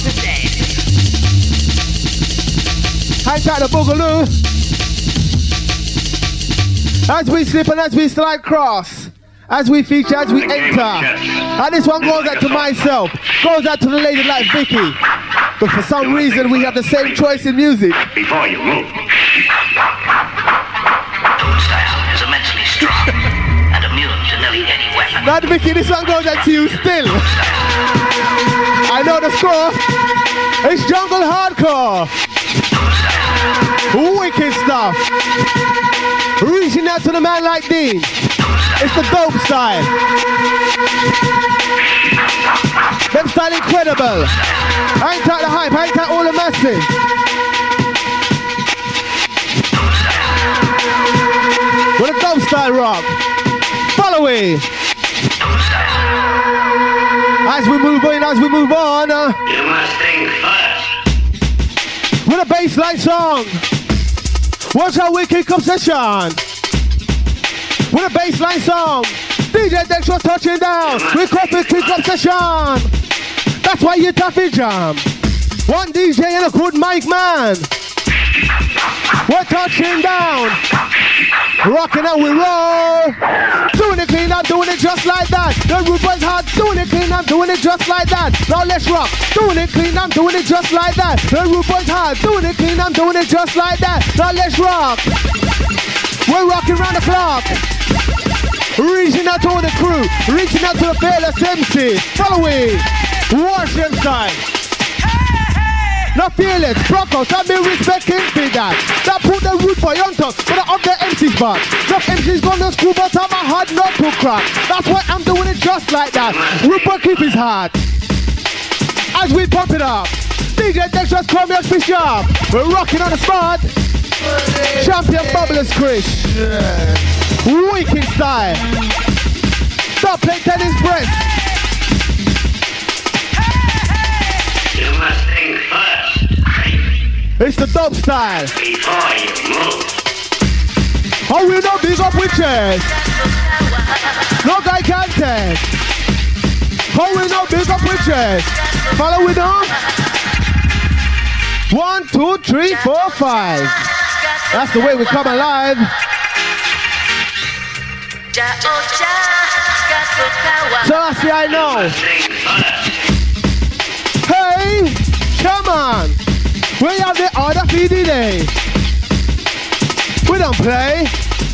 Hang tight the Boogaloo. As we slip and as we slide cross. As we feature, as we enter. And this one goes out to myself. Goes out to the lady like Vicky. But for some reason we have the same choice in music. Before you move. Kool style is immensely strong and immune to nearly any weapon. Now Vicky, this one goes out to you still. I know the score. It's jungle hardcore. Wicked stuff. Reaching out to the man like Dean. It's the dope style. Them style incredible. I ain't tight the hype, I ain't tight all the massive. With a dope style rock. Follow it. As we move on, as we move on. Uh, You must think first. with a bassline song. Watch our wicked obsession. With a bassline song. D J Dextrous touching down. We call it quick obsession. That's why you taffy jam. One D J and a good mic man. We're touching down. Rocking and we roll. Doing it clean, I'm doing it just like that. The root boys hard. Doing it clean, I'm doing it just like that. Now let's rock. Doing it clean, I'm doing it just like that. The root boys hard. Doing it clean, I'm doing it just like that. Now let's rock. We're rocking round the clock. Reaching out to all the crew. Reaching out to the fearless M C. Follow me. Watch them style. Not fearless, Broncos, I've been respecting for that. That put the root boy on top, but I up the M C's back. The M C's gonna screw, but I'm a hard not to crack. That's why I'm doing it just like that. Root boy keep his heart. As we pump it up, D J Dextrous come here, fish up. We're rocking on the spot. Champion Bubblers Chris. Wicked style. Stop playing tennis press. You must think first. It's the dope style. Before you move. How we know big up with chest? No guy can test. How we know big up with chest? Follow it on. One, two, three, four, five. That's the way we come alive. So I see I know. Hey, come on. We have the order for the day. We don't play.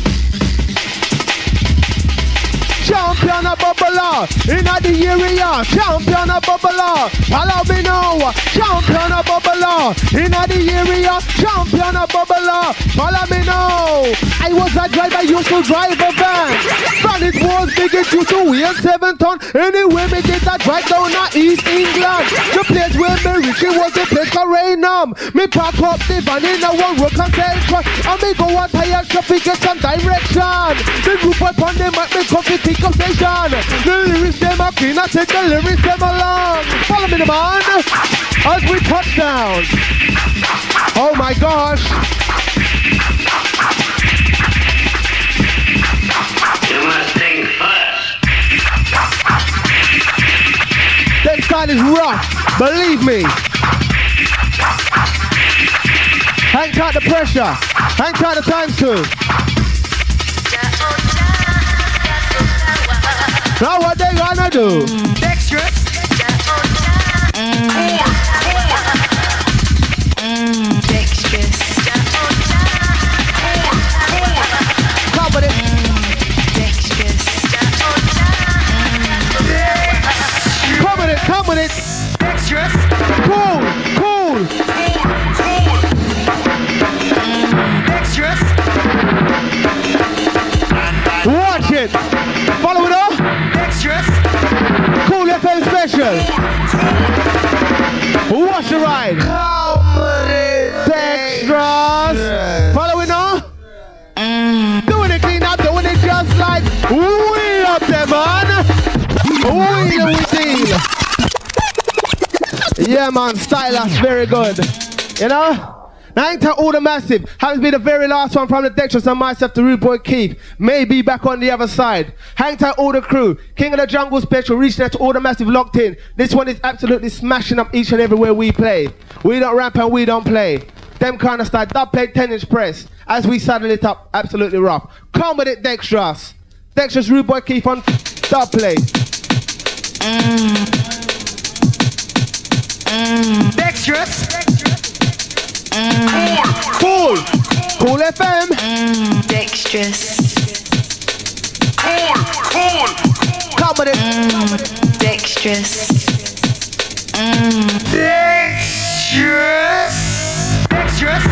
Champion of Bubbler in the area. Champion of Bubbler. Follow me now. Champion of Bubbler in the area. Champion of Bubbler. Follow me now. I was a driver, used to drive a van. But it was big, it used to weigh seven ton. Anyway, me did that drive down to East England. The place where me reach, it was the place called Raynham. Me park up the van in a one road concentration. And me go on tired traffic, get some direction. The group up on them at me coffee pick up station. The lyrics them are clean, I take the lyrics them along. Follow me the man, as we touch down. Oh my gosh. You must think first. That style is rough, believe me. Hang tight the pressure, hang tight the times too. Now what they gonna do? Dextrous. Mm. Dextrous. Kool, Kool. Dextrous. Watch it. Follow it up. Dextrous. Kool F M special. Watch the ride. Dextrous. Follow it now. Doing it clean up, doing it just like we up there, man. We we deal. Yeah, man, stylish, very good. You know? Now, ain't that all the massive? Has been the very last one from the Dextrous and myself, the rude boy Keith. Maybe back on the other side. Hang tight, all the crew. King of the Jungle special, reaching out to all the massive locked in. This one is absolutely smashing up each and everywhere we play. We don't rap and we don't play. Them kind of style, dub plate ten inch press. As we saddle it up, absolutely rough. Come with it, Dextrous. Dextrous, rude boy Keith on dub plate. Mm. Mm. Dextrous. Mm. Kool. Kool F M. Mm. Dextrous. Kool, Kool. Come with it. Mm. Dextrous. Mm. Dextrous. Dextrous.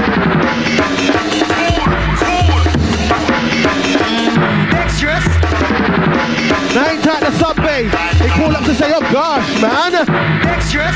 Dextrous. Now ain't that the sub bass. They call up to say, oh gosh, man. Dextrous.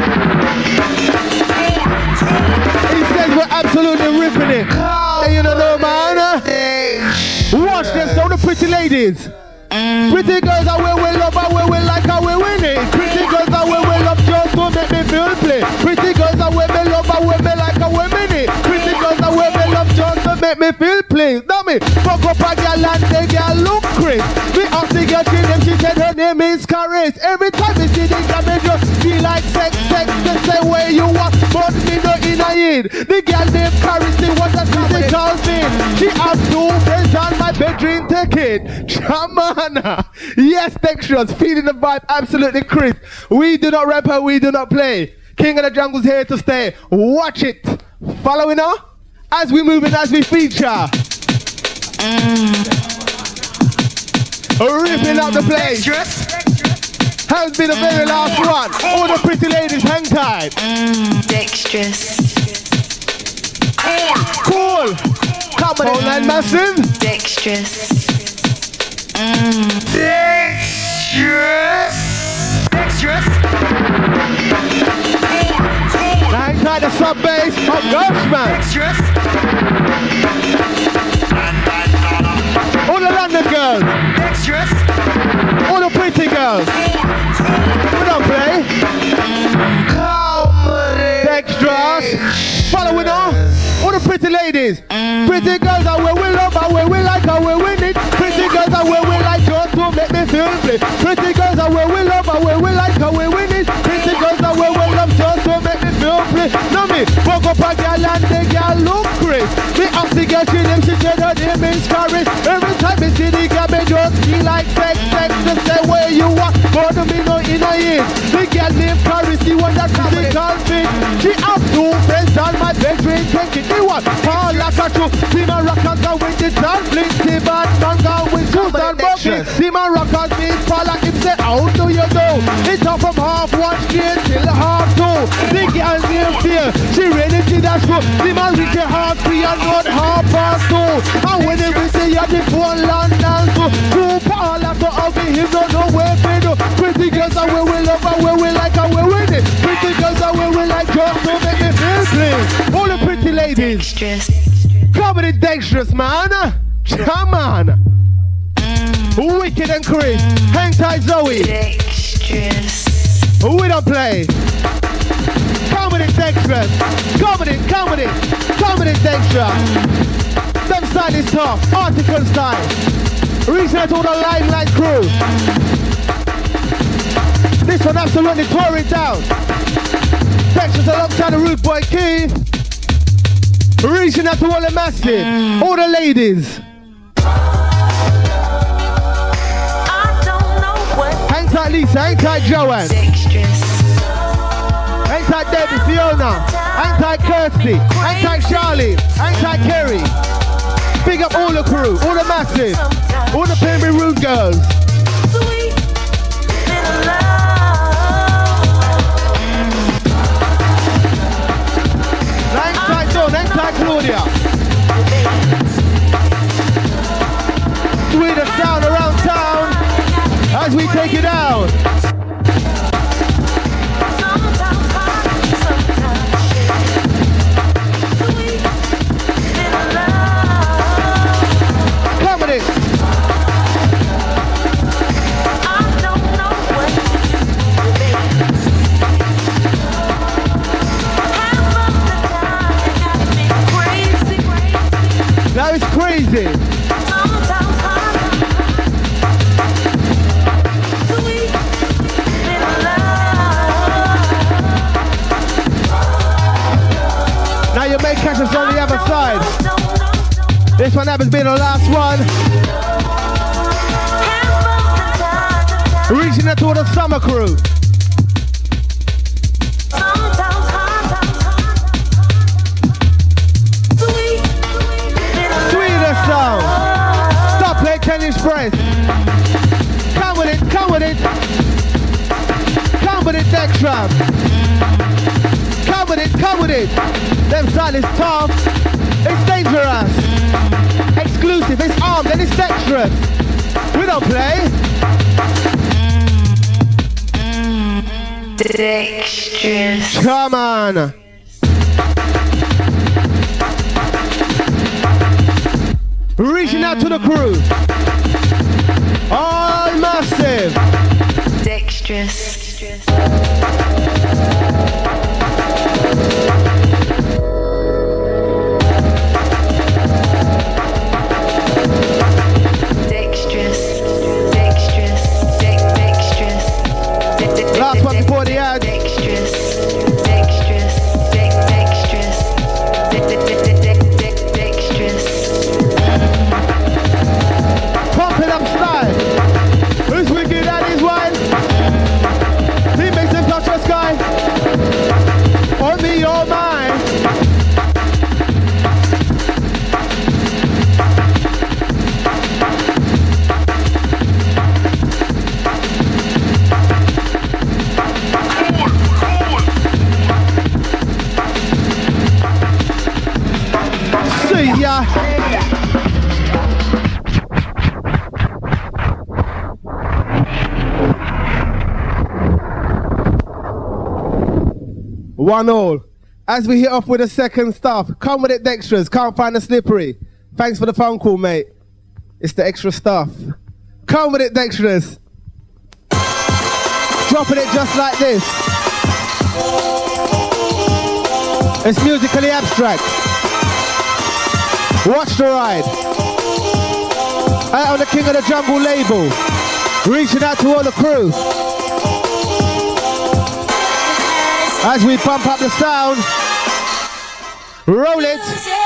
He says we're absolutely ripping it. Hey, you don't know, man. Watch this, all the pretty ladies. Mm. Pretty girls are where we love, are where we like, are where we need. Pretty girls are where we love, just to make me feel play. Pretty girls are where we love, are where we like, are where we need. Pretty girls are where we love, just to make me feel play. Know me? Fuck up a girl and the girl look crazy. Me ask the girl, she name, she said her name is Caress. Every time we see the girl, me just feel like sex, sex, the same way you want, but me no in a head. The girl named Caress, the one that physical thing. She has two friends on my bedroom ticket. Chamana. Yes, Dextrous, feeling the vibe, absolutely crisp. We do not rap and we do not play. King of the Jungle's here to stay. Watch it. Following her as we move and as we feature. Mm. Ripping up the place. Has been the very last one. All the pretty ladies, hang tight. Mm. Dextrous. Kool. Come on, mm. massive. Dextrous. Mm. Dextrous. Dextrous. Hang tight the sub bass. Oh gosh, man. Dextrous. All the London girls. Dextrous. All the pretty girls. We don't play. Dextrous. Follow it on. All the pretty ladies. Pretty girls are where we love, are where we like, are where we need. Pretty girls are where we like, just to make me feel play. Pretty girls are where we love, are where we like, are where we need. Pretty girls are where we love, just to make me feel play. Know me? Fuck up a girl and the girl look crazy. Me ask the girl, she name, she said her name is Caress. Every time me see the girl, me just feel like sex, sex, the same way you want, but me no in a head. The girl named Caress, the one that physical fit. She have two friends on my bedroom, taking the one. Paul Lakachu, Simon Rockers go with the John Blink, the Batman go with Susan Bobby. Simon Rockers means Paul and him say, how do you do? It's up from half one straight till half two. The girl named Fear, she ready to dash through. Simon reach her half three and run half past two. And when they will say, you're the phone London, so two Paul Lakachu over him don't know where they do. Pretty girls are where we love and where we like and where we need. Pretty girls are where we like, just to make me feel clean. All the pretty ladies. Dextrous. Come with it, Dextrous, man. Come on. Mm. Wicked and Chris. Mm. Hang tight, Zoe. Dextrous. We don't play. Come with it, Dextrous. Come with it, come with it. Come with it, Dextrous. Mm. Them style is tough. Article style. Reaching out to all the Limelight crew. Mm. This one absolutely tore it down. Dextrous alongside the rude boy Keith. Reaching out to all the massive, mm. all the ladies. I don't know what. Hang tight Lisa, hang tight Joanne. Dextrous. Hang tight Debbie, Fiona. Hang tight Kirsty. Hang tight Charlie. Hang tight Kerry. Big up all the crew, all the massive, all the Pimby Rude girls. Sweet little love. Easy. Now you may catch us on the other side. This one happens to be the last one. Reaching out to all the summer crew. Sweetest sound. Stop playing tennis press. Come with it, come with it. Come with it, Dextrous. Come with it, come with it. Them side is tough. It's dangerous. Exclusive, it's armed and it's Dextrous. We don't play. Dextrous. Come on. Reaching out to the crew. All massive. Dextrous. Last one before the ad. Dextrous, Dextrous, Dextrous, Dextrous. Pump it up style. Who's wicked at his wine? He makes him touch the sky. On me, oh mine. Yeah. One all. As we hit off with the second stuff, come with it, Dextrous. Can't find the slippery. Thanks for the phone call, mate. It's the extra stuff. Come with it, Dextrous. Dropping it just like this. It's musically abstract. Watch the ride. Out on the King of the Jungle label. Reaching out to all the crew. As we pump up the sound. Roll it.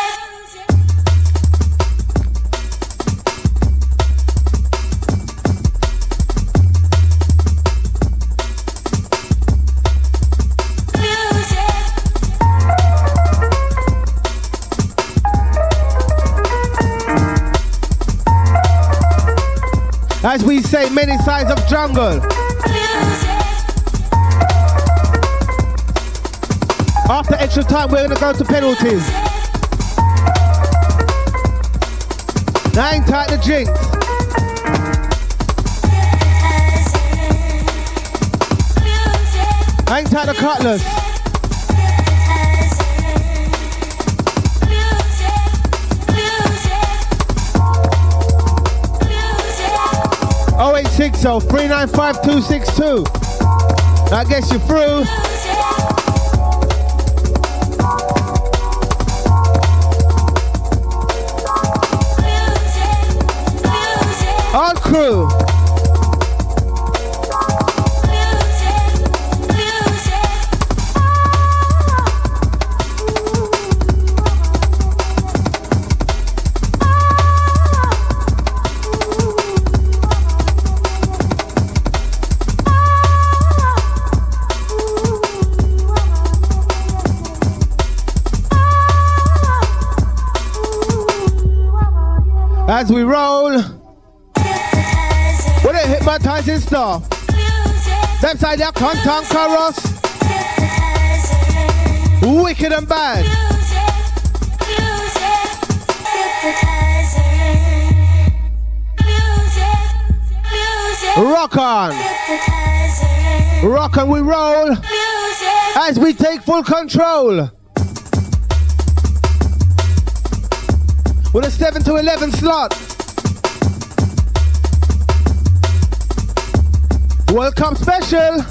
As we say, many sides of jungle. After extra time, we're gonna go to penalties. Nine tight the jinx. Hang tight the cutlass. oh eight six oh, three nine five, two six two. That gets you through. All crew. As we roll, with a hypnotizing stuff. Them side there, content chorus. Wicked and bad. Rock on. Rock on, we roll. As we take full control. With a seven to eleven slot. Welcome special.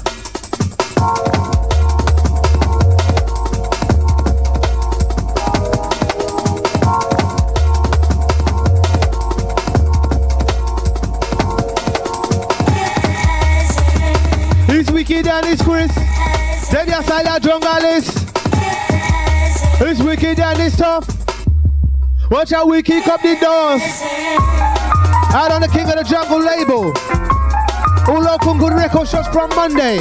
your style of jungle is. It's wicked and it's tough. Watch how we kick up the doors. Out on the King of the Jungle label. All local good record shots from Monday.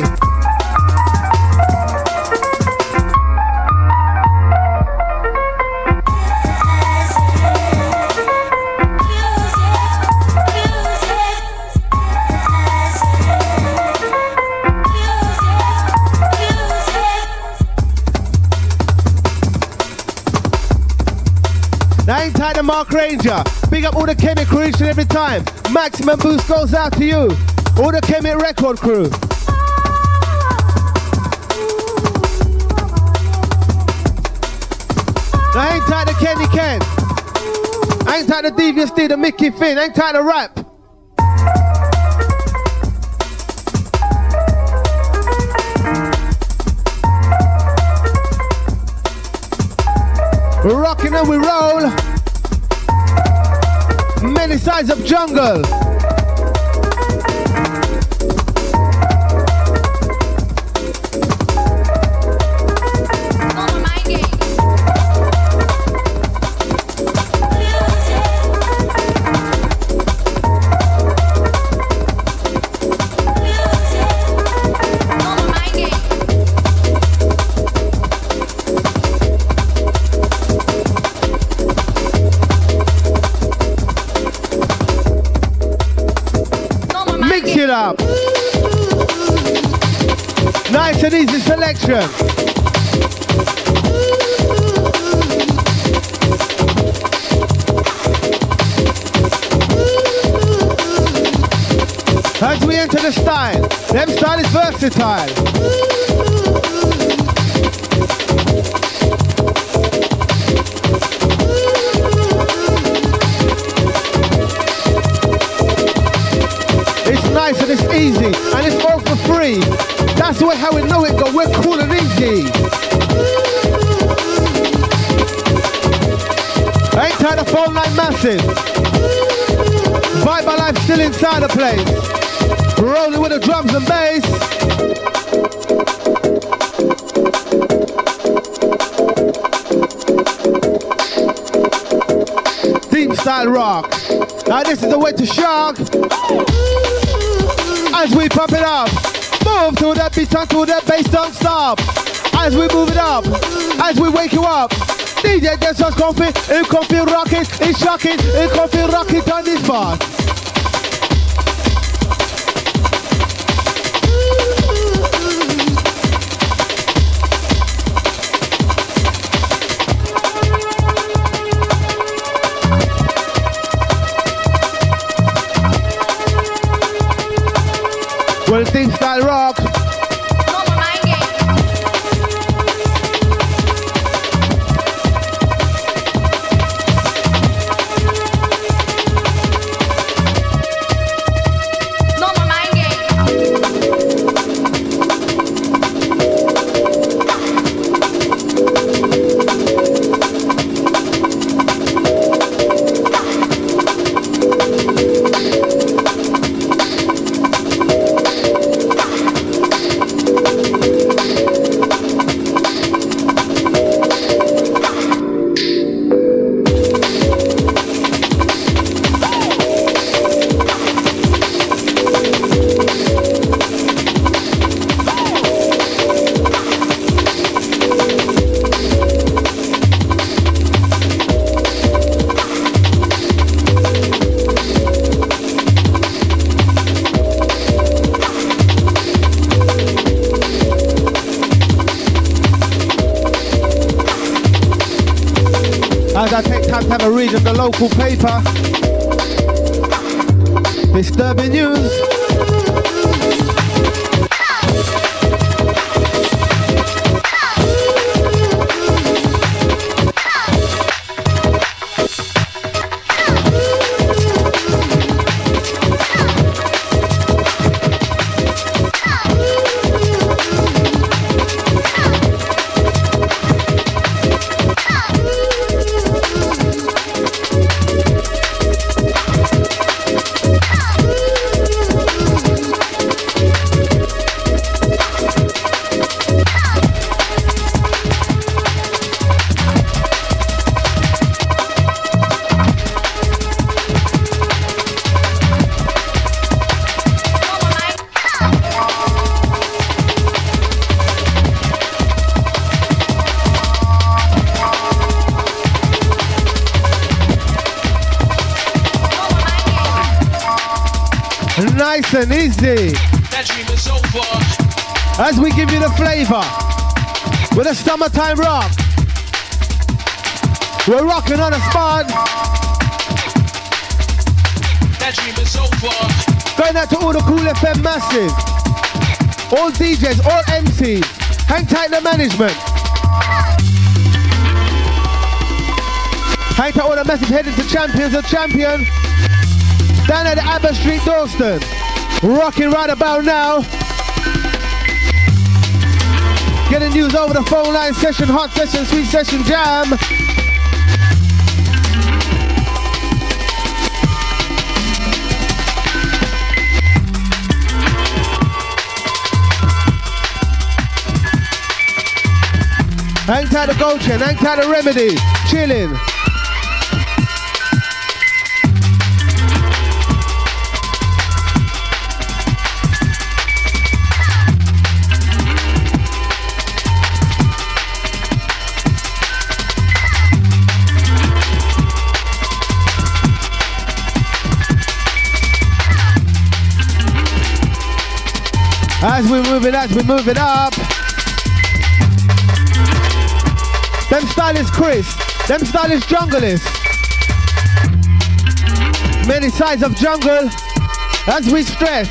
Hang tight to Mark Ranger. Big up all the Kemet crew each and every time. Maximum boost goes out to you. All the Kemet record crew. Now hang tight to Kenny Ken. Hang tight to Devious D, the Mickey Finn. Hang tight to Rap. We're rocking and we roll. Many sides of jungle. Up. Nice and easy selection. As we enter the style, them style is versatile. Nice and it's easy and it's all for free. That's the way how we know it go. We're cool and easy. Ain't tight the phone line massive. Vibe of life still inside the place. Rolling with the drums and bass. Deep style rock. Now this is the way to shock. As we pump it up, move to that beat and to that bass, don't stop. As we move it up, as we wake you up, D J Dextrous comfy, it comfy rocking, it's shocking, it comfy rocking on this part. Well, things style rock. As I take time to have a read of the local paper. Disturbing news. Nice and easy. That dream is over. As we give you the flavor with a summertime rock. We're rocking on a spot. That dream is over. Going out to all the Kool F M massive. All D Js, all M Cs. Hang tight the management. Hang tight all the massive heading to Champions of Champion. Down at the Abbott Street, Dalston. Rocking right about now. Getting news over the phone line, session, hot session, sweet session, jam. Hang tight the Gold Chain, hang tight the Remedy, chilling. As we move it, as we move it up. Them stylish Chris, them stylish junglists. Many sides of jungle, as we stress.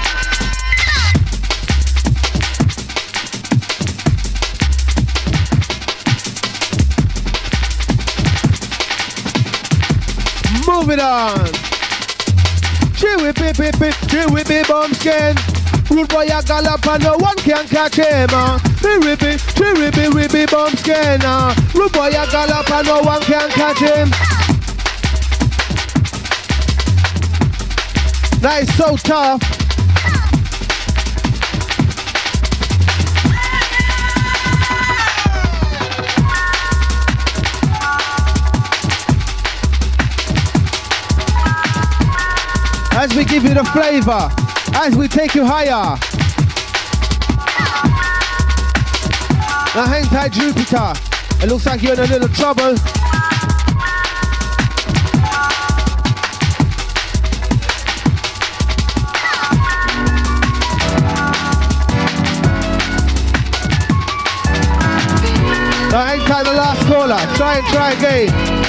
Move it on. Chewy pip pip pip, chewy pip bomb skin. Rude boy a gallop and no one can catch him. Uh. Ribby, ribby, ribby bomb skin. Uh. Rude boy a gallop and no one can catch him. That is so tough. As we give you the flavor, as we take you higher. Now hang tight, Jupiter. It looks like you're in a little trouble. Now hang tight, the last caller. Try and try again.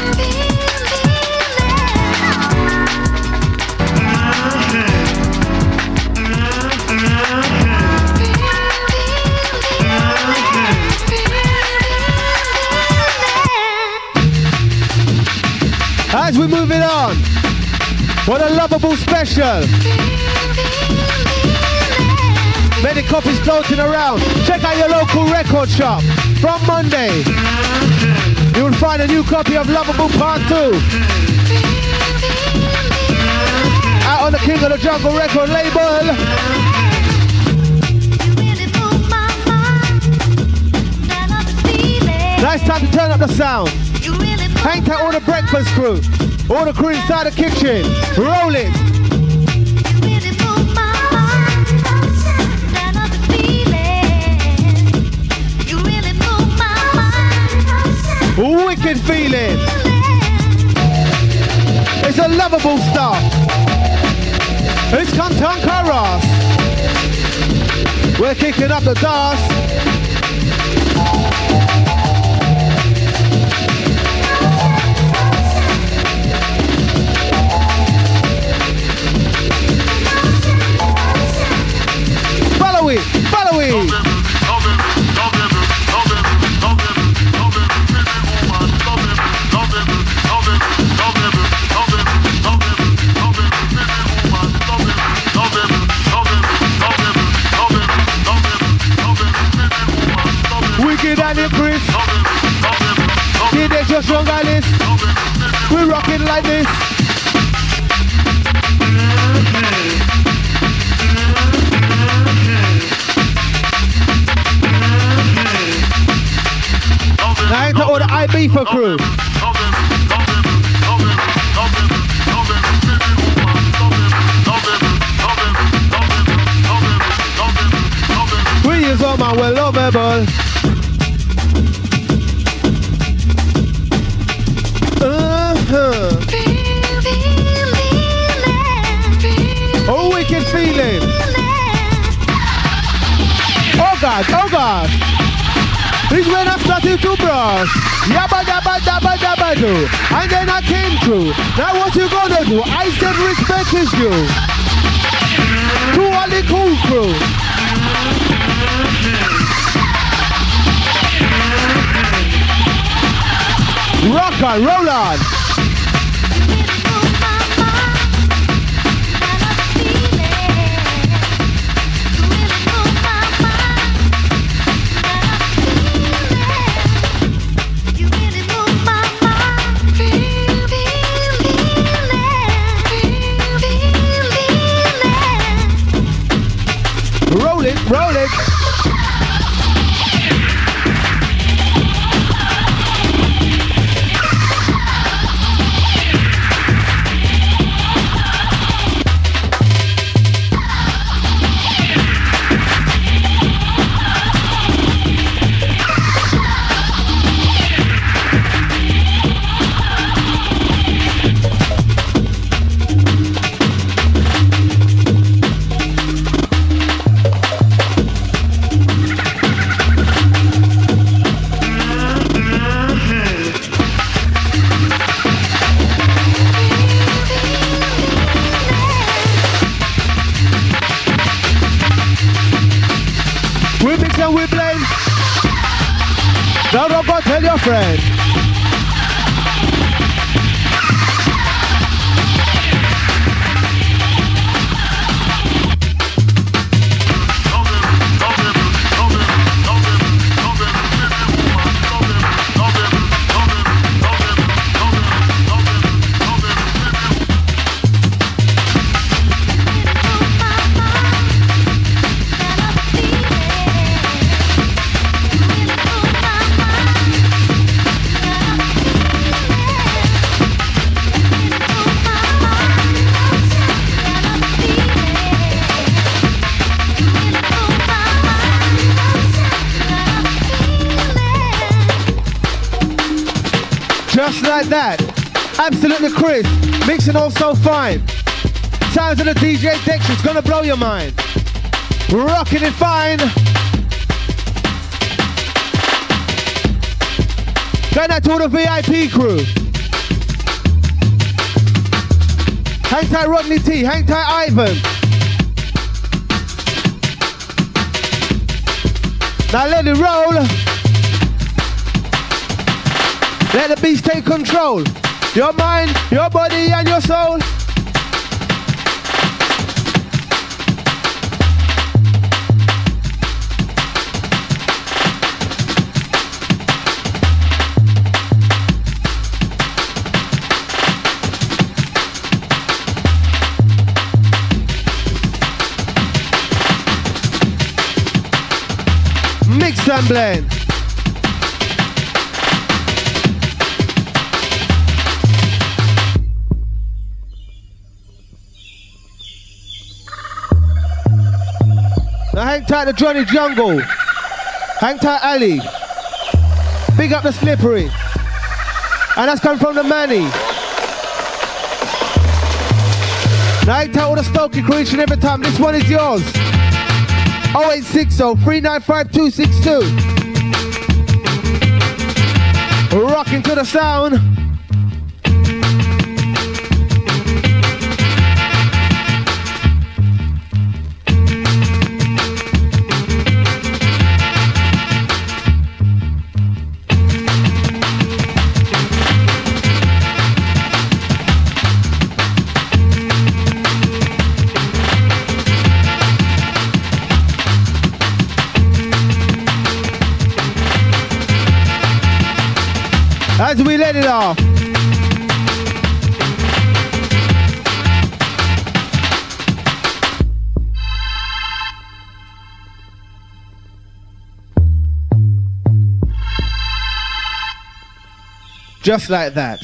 As we move it on, what a lovable special. Many copies floating around. Check out your local record shop. From Monday, you will find a new copy of Lovable Part two. Out on the King of the Jungle record label. Nice time to turn up the sound. Hang tight all the breakfast crew. All the crew inside the kitchen. Roll it. Wicked feeling. It's a lovable stuff. It's Cantancaras. We're kicking up the dance. Follow it, follow it. Wicked and it, Chris. See, they just young Alice. We rocking like this. Now into all the I B for crew. Three years old man, we're lovable. Uh-huh. Oh, wicked feeling. God, oh God. This when I started to brush. Yabba dabba dabba dabba do. And then I came through. Now what you gonna do? I said respect is due. To all the Kool crew. Rock on, roll on. Roll it, roll it. We mix and we blend. Now don't go tell your friend. Just like that. Absolutely crisp. Mixing all so fine. Sounds of the D J Dextrous gonna blow your mind. Rocking it fine. Going out to all the V I P crew. Hang tight Rodney T, hang tight Ivan. Now let it roll. Let the beast take control. Your mind, your body and your soul. Mix and blend. Now hang tight to Johnny Jungle. Hang tight Ali. Big up the Slippery. And that's coming from the Manny. Now hang tight all the Stokey crew each and every time. This one is yours. oh eight six oh, three nine five, two six two. Rocking to the sound. As we let it off. Just like that.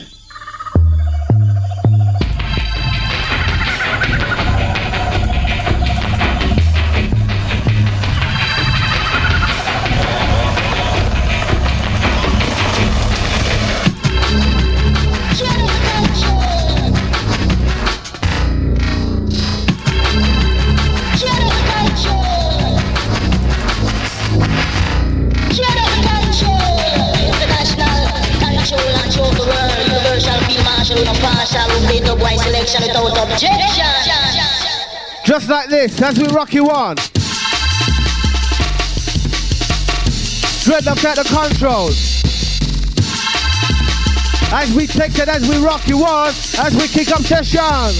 Just like this, as we rock you on. Dreadlock at the controls. As we take it, as we rock you on, as we kick up session.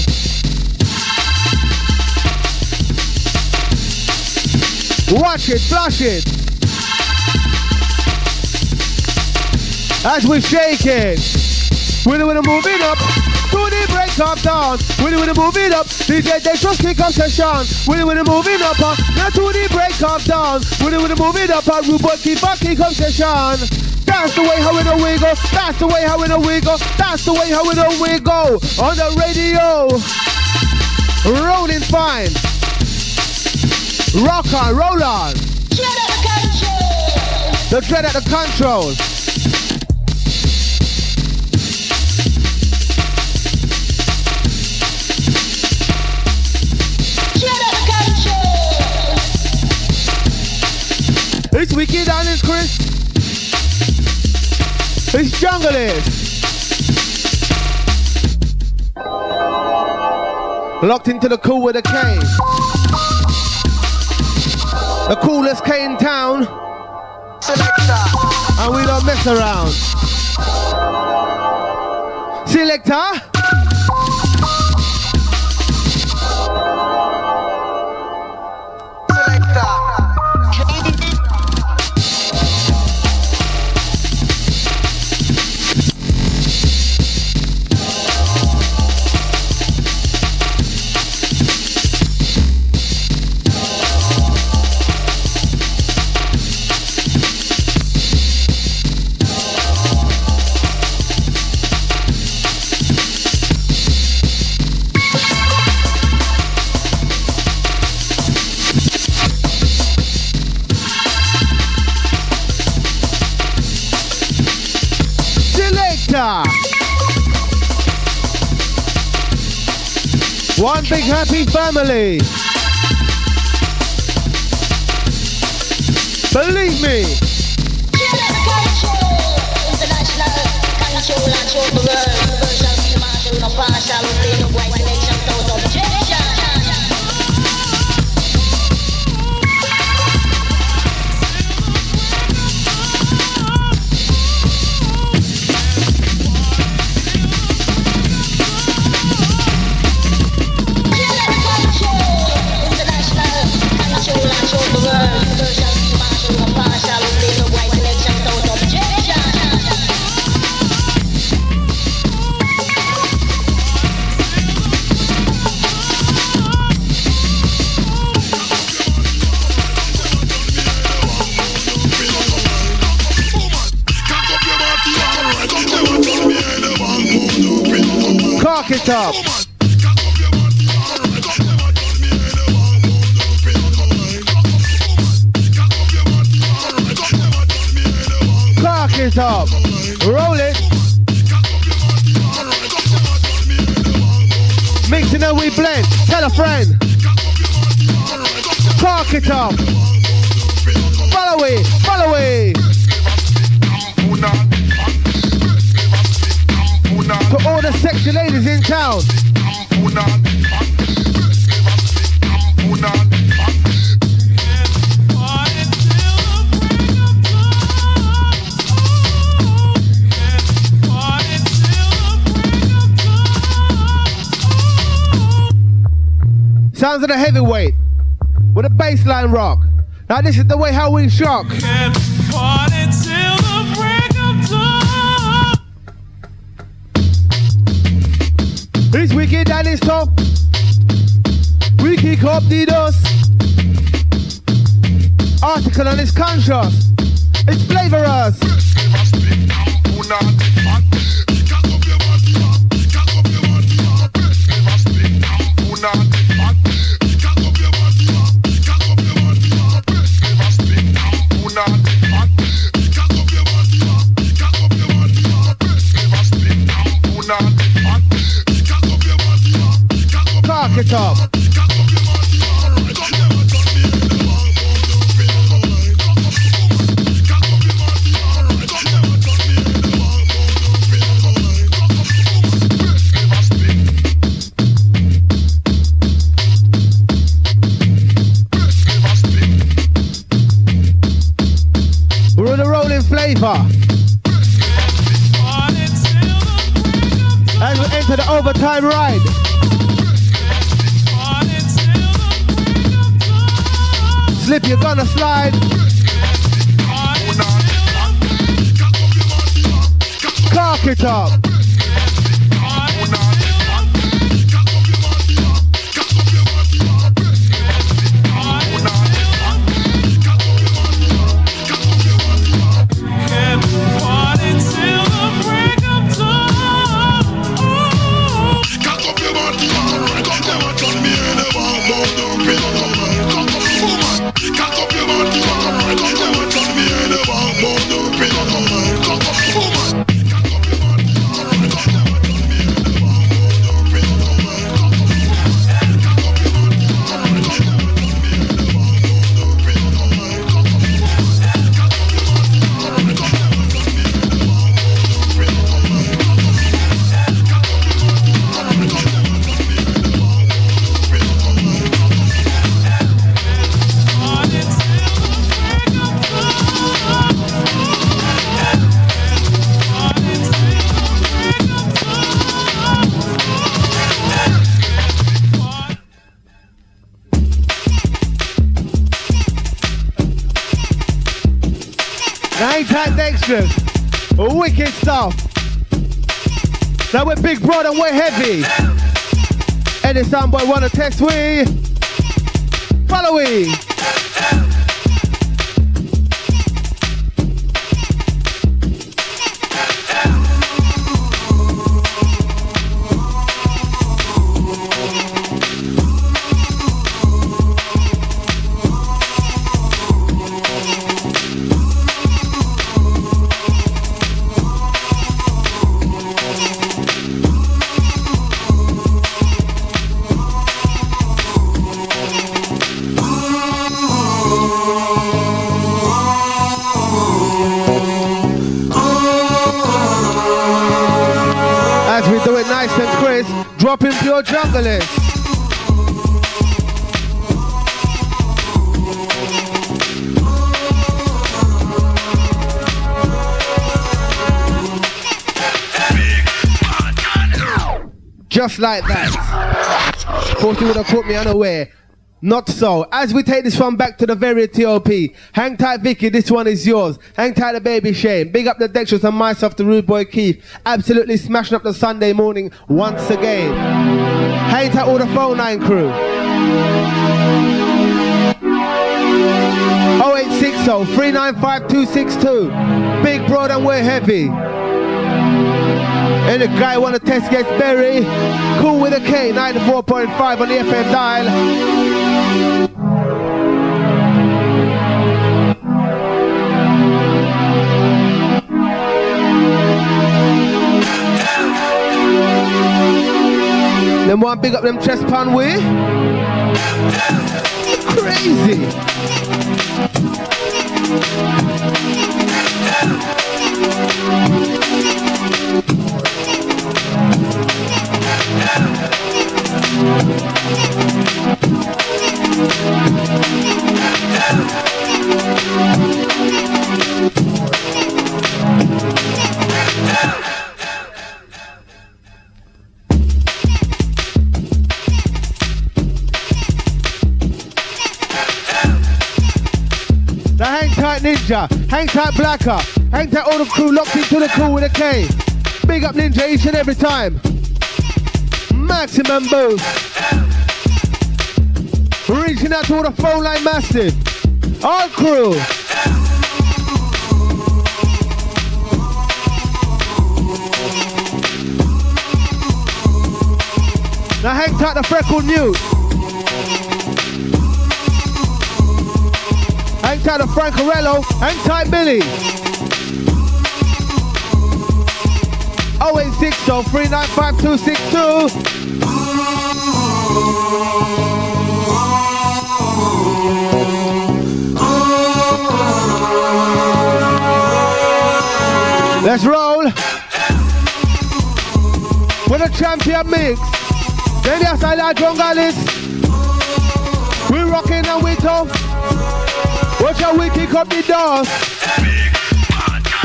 Watch it, flash it. As we shake it. When we move it up, to the break up down. When we move it up, D J Dextrous kick up session. When we move it up, uh, now to the break up down. When we move it up, uh, Rude Boy keep up kick up session. That's the way how we know we go. That's the way how we know we go. That's the way how we know we go. On the radio, rolling fine. Rock on, roll on. The dread at the control. It's wicked and it's Chris. It's Junglist. Locked into the Kool with a K. The coolest K in town. Selector. And we don't mess around. Selector. One big happy family. Believe me. Cock it up. Cock it up. Roll it. Mixing it, we blend. Tell a friend. Cock it up. Follow it. Follow it. To all the sexy ladies in town. Sounds of the heavyweight with a bassline rock. Now this is the way how we shock. It's wicked and it's tough. We kick up the dust. Article and it's conscious. It's flavorous. Cock it up. flavor. As we enter the overtime ride. Slip, you're gonna slide. Cock it up. Dextrous, wicked stuff. Now we're big, broad and we're heavy. Any soundboy wanna test we? Follow we. Dropping pure junglers. Just like that. Thought you would have caught me unaware. Not so. As we take this one back to the very T O P. Hang tight, Vicky. This one is yours. Hang tight, the baby Shane. Big up the Dextrous and myself, the rude boy Keith. Absolutely smashing up the Sunday morning once again. Hang tight, all the phone line crew. oh eight six oh, three nine five, two six two. Big broad and we're heavy. And the guy wanna test gets berry. Kool with a K, ninety-four point five on the F M dial. Them one big up them chest pan way. Crazy. The hang tight ninja, hang tight blacker, hang tight all the crew locked into the Kool with a K. Big up ninja each and every time. Maximum boost. Reaching out to all the phone line massive. All crew. Now hang tight the freckled newt. Hang tight the Francarello. Hang tight Billy. oh eight six oh, three nine five, two six two. Let's roll. With a champion mix. Then the side of Jungalis. We rocking and we tough. Watch how we kick up the doors.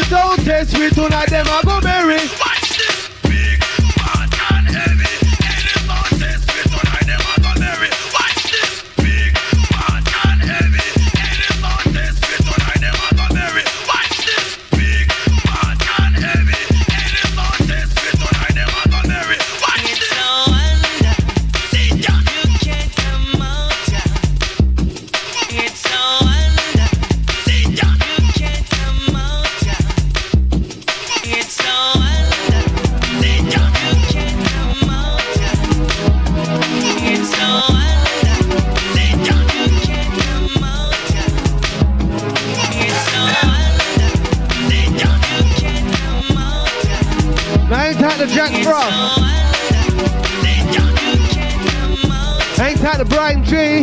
don't test me tonight, them I go bury. Watch this big, fat and heavy. Any man test me tonight, them I go bury. Watch this big, fat and heavy. Any man test me tonight, them I go bury. Watch this big, fat and heavy. Any man test me tonight, them I go bury. Watch this. It's so under. See ya. You can't come out ya. It's so under. See ya. You can't come out ya. It's so under. See ya. You can't come out ya. It's so under. See ya. You can't come out ya. It's so under. See ya. You can't come out ya. Now ain't that the Jack Frost? See ya. You can't come out. Ain't that the Brian G? Big,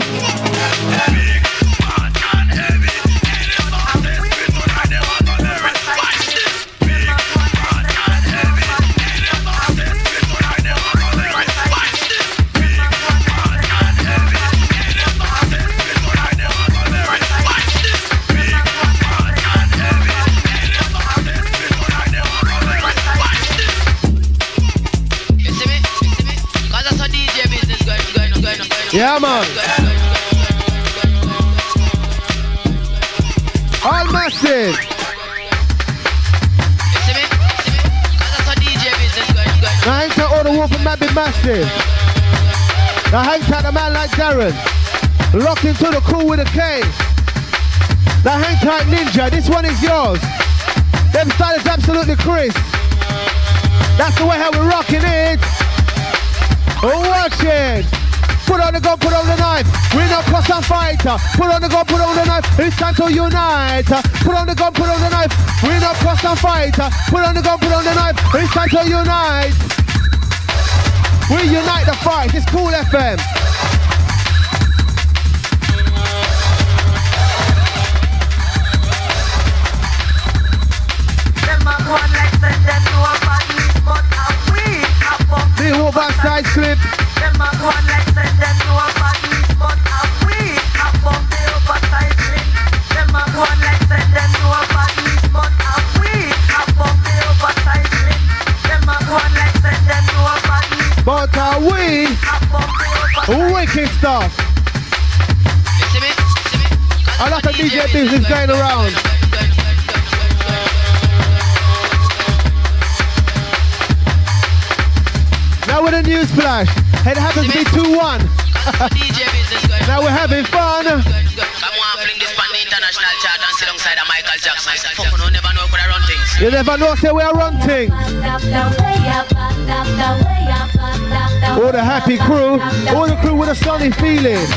fat and heavy. Any man test me tonight, them I go bury. Watch this. Big, fat and heavy. Any man test me tonight, them I go bury. Watch this. Big, fat and heavy. Any man test me tonight, them I go bury. Watch this. Big, fat and heavy. Any man test me tonight, them I go bury. Watch this. You see me? You see me? 'Cause that's how D J business going, going, going, going. Yeah, man. All massive. You see me? You see me? 'Cause that's how D J business going, going. Now hang tight all the wolf and man be massive. Now hang tight a man like Darren. Locked into the Kool with a K. Now hang tight Ninja, this one is yours. Them style is absolutely crisp. That's the way how we're rocking it. Watch it. Put on the gun, put on the knife. We're not cross and fighter. Put on the gun, put on the knife. It's time to unite. Put on the gun, put on the knife. We're not cross and fighter. Put on the gun, put on the knife. It's time to unite. We unite the fight. It's Kool F M. The wolf outside slip. But are we wicked stuff? You see me? You see me? A lot of D J business going around. Now with a news flash, it happens to be two one. D J business going. Now we're having fun. Come on, fling this pan the international chart and sit alongside of Michael Jackson. Fuck, you never know how to run things. You never know, say we are run things. All the happy crew, all the crew with a sunny feeling.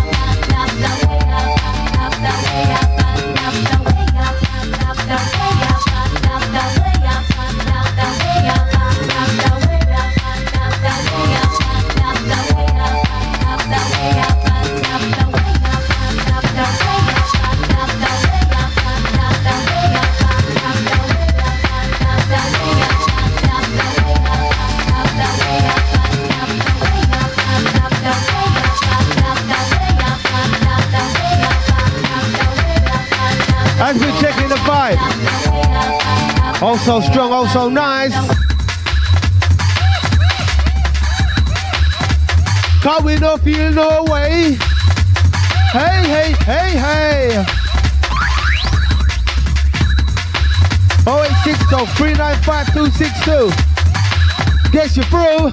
As we're checking the vibe. Also strong, also nice. Cause we no feel no way. Hey, hey, hey, hey. oh eight six oh, three nine five, two six two. Guess you're through.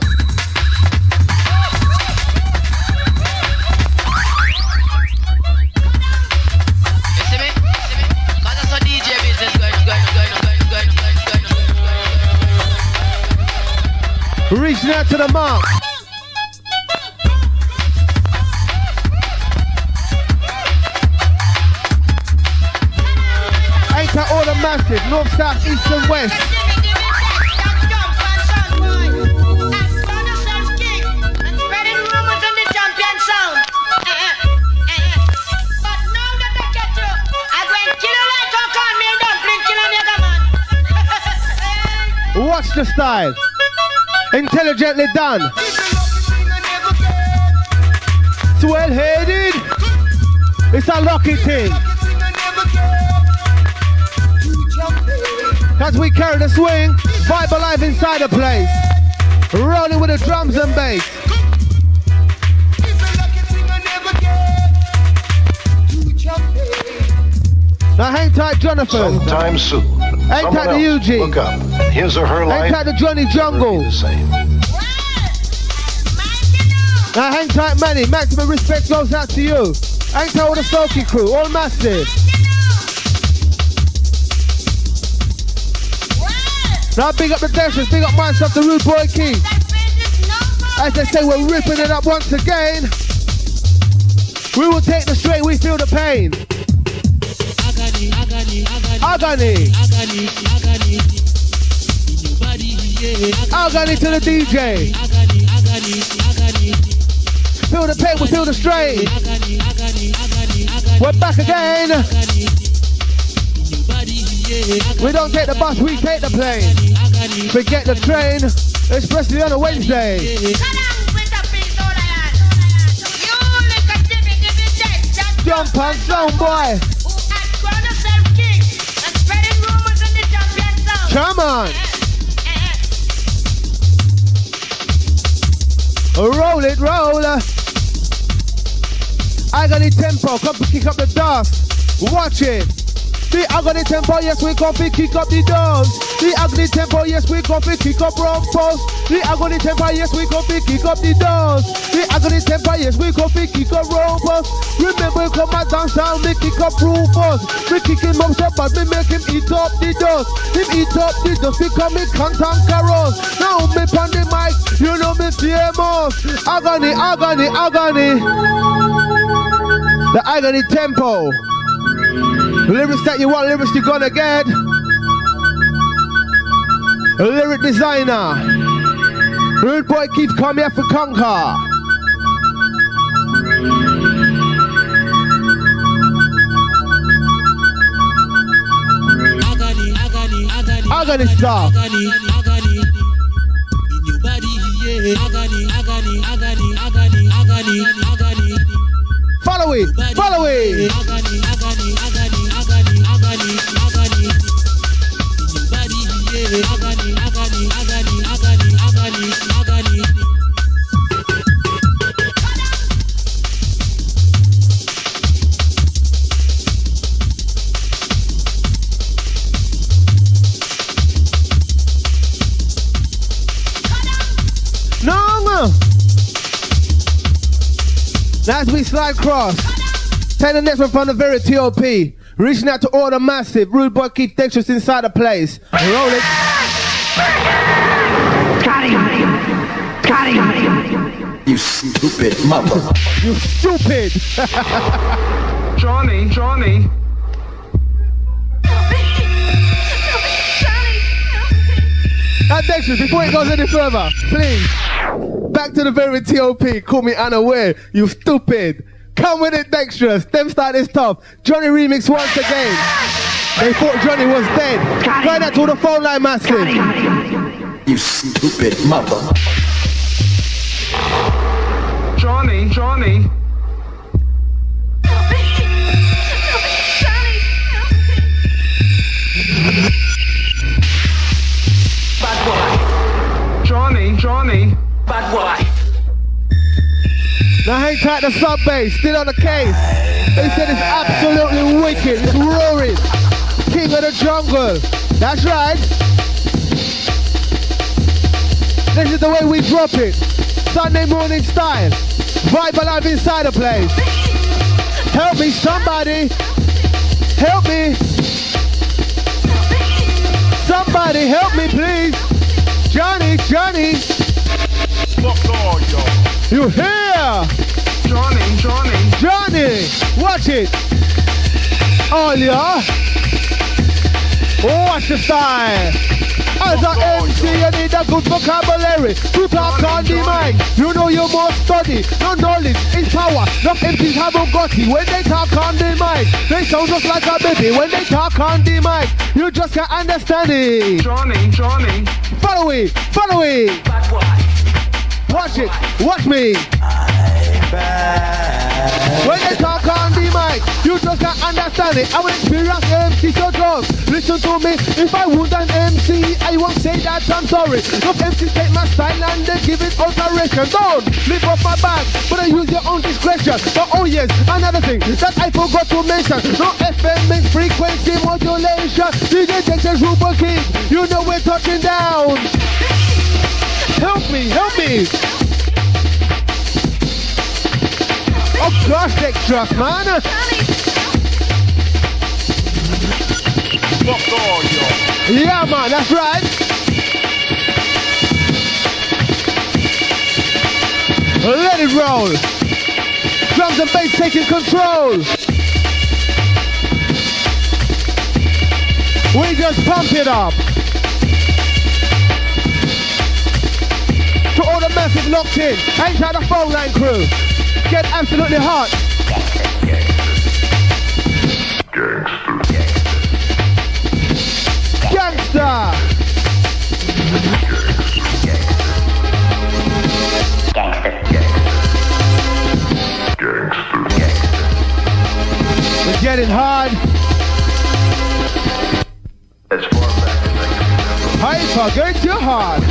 Reaching out to the mark. Ain't that all the massive? North, south, east and west. Watch the style. Intelligently done. Swell-headed. It's a lucky thing. As we carry the swing, vibe alive inside the place. Rolling with the drums and bass. Now hang tight, Jonathan. Sometime soon. Hang tight to Eugene. Look up. His or her life. Hang tight to Johnny Jungle. The same. Now hang tight, Manny. Maximum respect goes out to you. Hang tight with the Stokey crew. All massive. Now big up the Dextrous. Big up myself, the Rude Boy Keith. As they say, we're ripping it up once again. We will take the strain. We feel the pain. Agony, agony, agony, agony, agony, agony to the D J. Agony, agony, agony. Feel the pain, we feel the strain. We're back again. We don't take the bus, we take the plane. Forget the train, especially on a Wednesday. Jump on zone, boy. Come on. Roll it, roll. Agony tempo, come to kick up the dust. Watch it. The agony tempo, yes, we come to kick up the dust. The agony tempo, yes, we come to kick up wrong post. The agony tempo, yes, we come to kick up the dust. The agony tempo, yes, we come to kick up wrong post. Remember, come and dance down, we kick up Rufus. We kick him up so bad, we make him eat up the dust. Him eat up the dust, we come in cantankerous. Now me on the mic, you know me famous. Agony, agony, agony. The agony tempo. Lyrics that you want, lyrics you're gonna get. Lyric designer. Rude Boy Keith, come here for conquer. Agony, agony, agony. Agony stuff. Agony, agony. In your body, yeah. Agony, agony, agony, agony, agony, agony. Follow it, follow it. Agony, agony, agony, agony, agony, agony. In your body, yeah. Agony, agony, agony, agony, agony, agony. No, no. As we slide cross, take the next one from the very T O P. Reaching out to all the massive. Rude Boy Keith Dextrous inside the place. Roll it. Got him. Got him. You stupid mother. You stupid. Johnny, Johnny. Now Dextrous, before it goes any further, please. Back to the very T O P. Call me unaware. You stupid. Come with it, Dextrous. Them start is tough. Johnny remix once again. They thought Johnny was dead. Try that to the phone line, massive. You stupid mother. Johnny, Johnny. Bad boy. Johnny, Johnny. Bad boy. Now hang tight the sub bass, still on the case. They said it's absolutely wicked, it's roaring. King of the jungle. That's right. This is the way we drop it. Sunday morning style. Vibe alive inside the place. Help me, somebody. Help me. Somebody help me, please. Johnny, Johnny. You here? Johnny, Johnny. Johnny, watch it. Oh yeah. Watch the style. As an M C, you need a good vocabulary to talk on the mic. You know you must study. No knowledge is power. No M Cs haven't got it. When they talk on the mic, they sound just like a baby. When they talk on the mic, you just can't understand it. Johnny, Johnny. Follow it, follow it. Watch it, watch me. When they talk on the mic, like, you just can't understand it. I will experience M C so close. Listen to me, if I would an M C, I won't say that I'm sorry. No M C take my style and they give it alteration. Don't lift up my back, but I use your own discretion. But oh yes, another thing that I forgot to mention. No F M means frequency modulation. D J Dextrous Rubo King, you know we're touching down. Help me, help me. Oh gosh, Dextrous, man. Yeah, man, that's right. Let it roll. Drums and bass taking control. We just pump it up. To all the massive locked in, inside the phone line crew. Get absolutely hot. Gangster. We're getting hard. As far back as I can remember. Hyper, get too hard.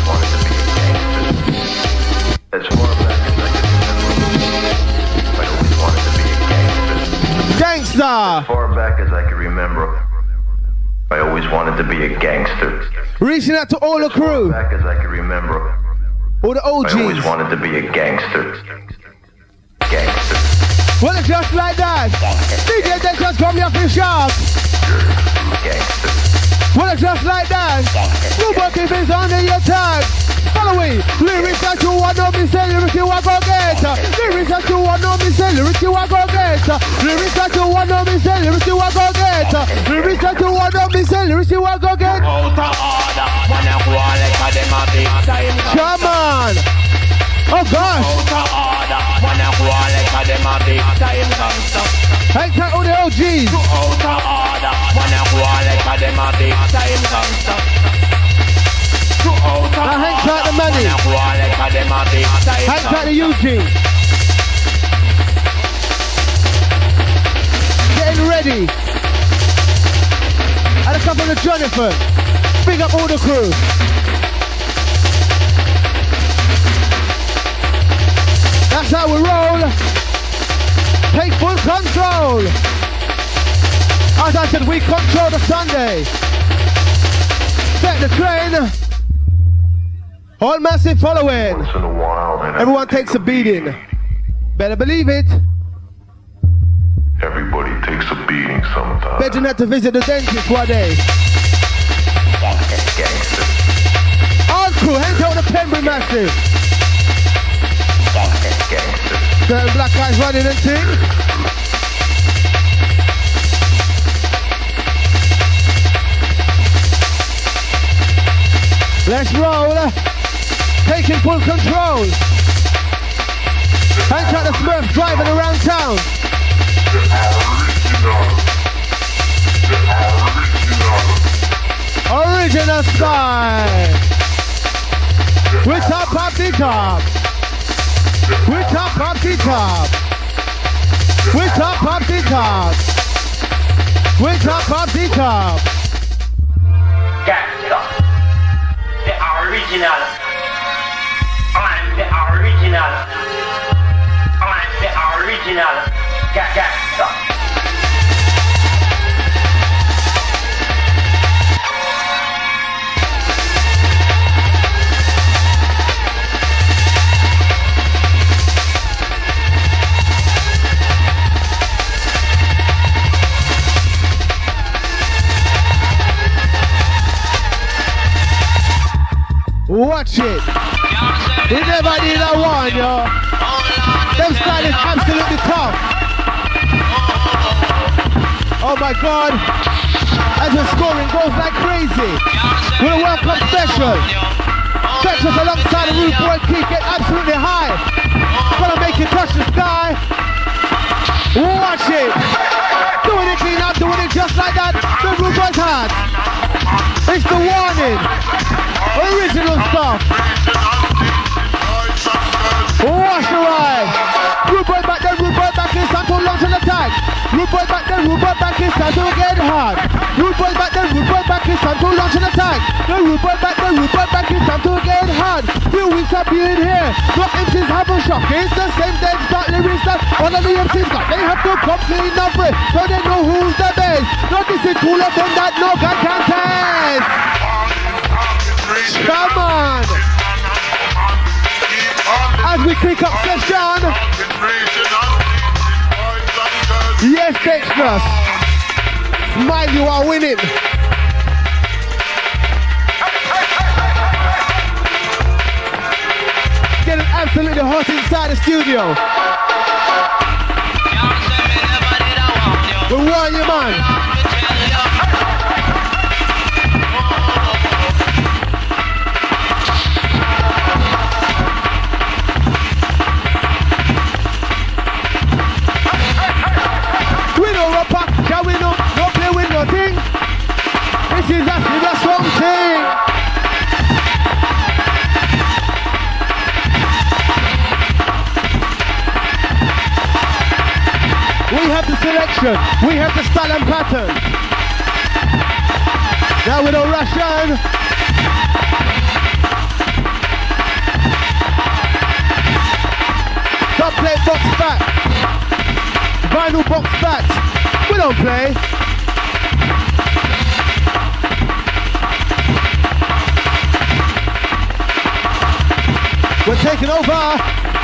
As far back as I can remember, I always wanted to be a gangster. Gangster. As far back as I can remember, I always wanted to be a gangster. Reaching out to all the crew. As far back as I can remember, all the O Gs. I always wanted to be a gangster. Gangster. Well, it's just like that. D J Dextrous come here for sharp. Gangster. Well, it's just like that. Rubo King is under your tag. Follow me. Lyrics that you want to be say, lyrics you want to get. Lyrics that you want to be say, lyrics you want to get. Lyrics that you want to be say, lyrics you want to get. Lyrics that you want to be say, lyrics you want to get. Come on. Oh gosh. Hang tight on the O Gs. Now hang tight the money. Hang tight the Eugene. Getting ready. And a couple of Jonathan. Big up all the crew. That's how we roll. Take full control. As I said, we control the Sunday. Set the train. All massive following. Once in a while, everyone takes a beating. Better believe it. Everybody takes a beating sometimes. Better not to visit the dentist one day. Gangster. All crew, hang out the Pembury massive. Gangster. Certain black guys running and thing. Let's roll. Taking full control. Hang out the Smurfs driving around town. Original style. We top up the top. We top up the top. We top up the top. We top up the top. Gangsta. The original. I'm the original. I'm the original. Gangsta. Watch it. We never did a one, yo. Them style is absolutely tough. Oh my God. As the scoring goes like crazy. We'll welcome special. Dextrous alongside the Rude Boy Keith get absolutely high. Gonna make it touch the sky. Watch it. Doing it clean up, doing it just like that. The Rude Boy's hard. It's the warning. Original stuff. Watch the ride. Rude Boy back there, Rude Boy back in, time to launch an attack. Rude Boy boys back then, rude boys back, it's time to get hard. Rude boys back then, rude boys back, it's time to launch an attack. The rude boys back then, rude boys back, it's time to get hard. Few weeks of being here, no M Cs have a shock. It's the same dead start lyrics that all of the M Cs got. They have to come clean up it, so they know who's the best. No, this is cooler than that, no God can test. Come on. As we kick up session. Yes, Dextrous. Smile, you are winning. Getting absolutely hot inside the studio. We want you, man. Can we no, no play with nothing? This is a serious strong thing. We have the selection, we have the style and pattern. Now we don't rush on. Top plate box back. Vinyl box back. We don't play. We're taking over.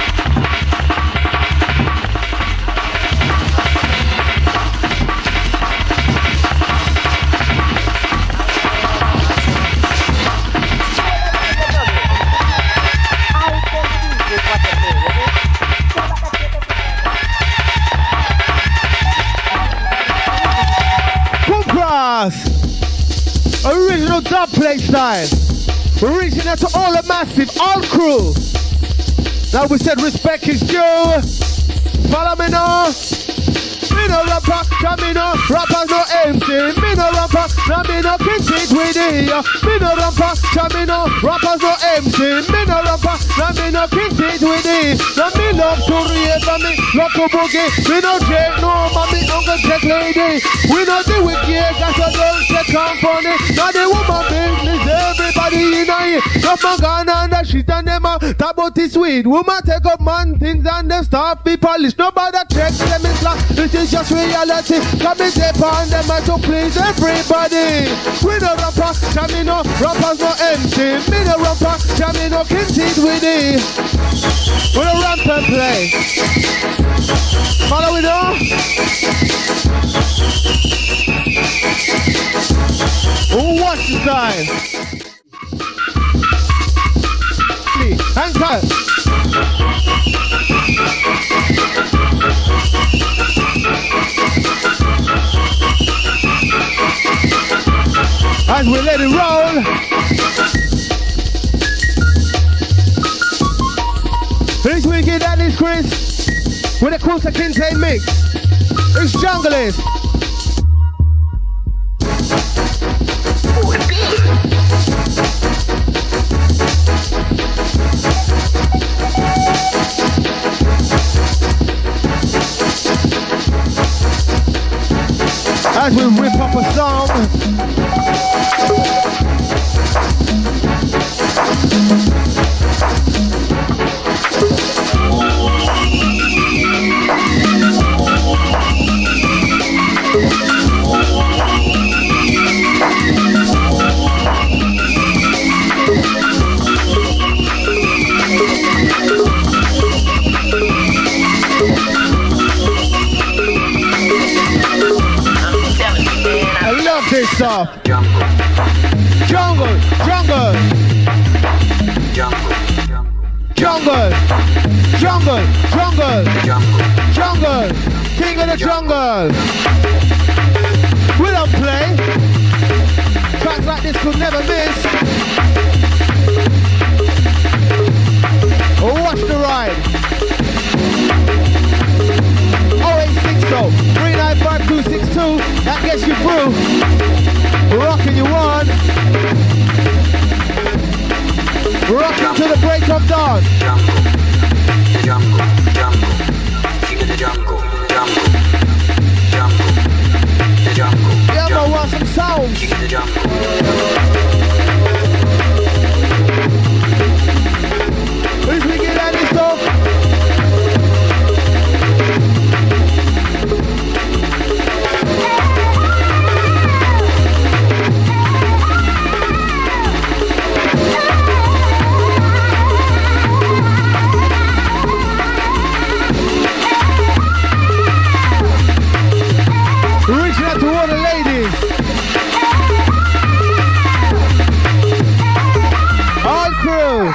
Original dub play style. We're reaching out to all the massive, all crew. Now we said respect is due. Follow me now. Me no rapper, now me no rapper, no M C. Me no rapper, now me no compete with it. Me no rapper, now me no rappers, no M C. Me no rapper, now me no compete with it. Now me love to read, now me love to boogie. Me no check, no mommy, uncle check lady. We no do it here, cause I don't check company. Now the woman business, everybody in here. No man gone on the shit and them a talk about this weed. Woman take up man things and them start be polished. Nobody check them in slack. This is just reality. Come and take on them and to please everybody. We no rapper, me no rappers, no M C. Me no rapper, me no compete with it. We no ramp and play. Follow it on. Watch the time. Hang tight. As we let it roll. This weekend that is Chris with a Kool Kinte mix. It's Junglist. As we rip up a song. This stuff. Jungle. Jungle. Jungle. Jungle. Jungle. Jungle. Jungle. King of the jungle. We don't play. Tracks like this could never miss. Watch the ride. oh eight six oh, three nine five two six two. That gets you through. We're rocking you on. We're rocking to the break of dawn. Jungle, jungle, jungle. King of the jungle, jungle, jungle. King of the jungle. Who's we get at this stuff? Reaching out to all the ladies. All crew.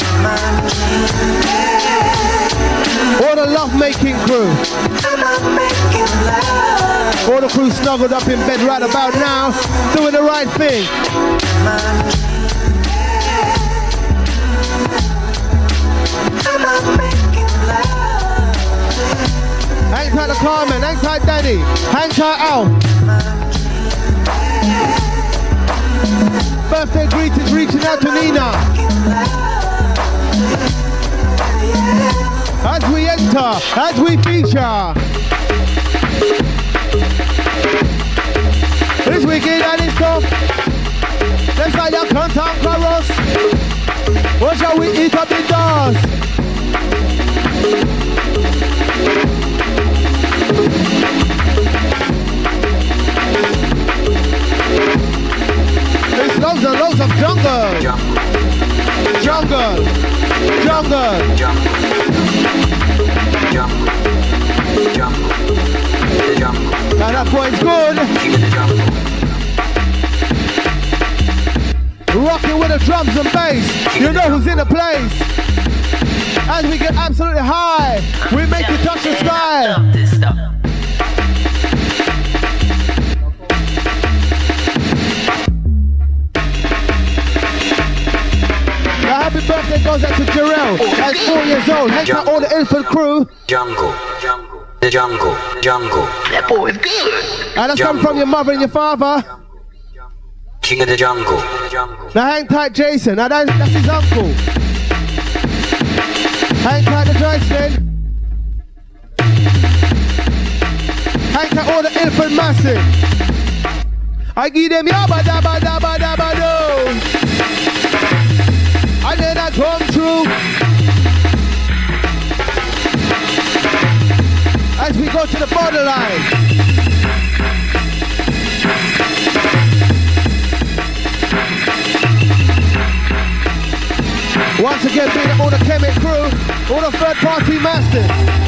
All the love-making crew. All the crew snuggled up in bed right about now, doing the right thing. Hang tight to Carmen, hang tight Daddy, hang tight Al. Birthday greetings reaching out to Nina. As we enter, as we feature. This weekend and it's tough. Let's say you can't conquer us. What shall we eat up the doors? There's loads and loads of jungle. Jungle. Jungle. Jungle. Jungle. Jungle. The jungle. Now that boy's good. King of the jungle. Rocking with the drums and bass. You know who's in the place. As we get absolutely high, we make you touch the sky. Love this stuff. Now happy birthday goes out to Jarrell. That's four years old. Hang out all the infant crew. Jungle. Jungle. The jungle. Jungle. That boy is good. And that's come from your mother and your father. King of the jungle. Jungle. Now hang tight Jason. Now that's, that's his uncle. Hang tight the Joycelyn. Hang tight all the infant massive. I give them yabba dabba dabba dabba do. And then I come through. As we go to the borderline. Once again, being all the Kemet crew, all the third party masters.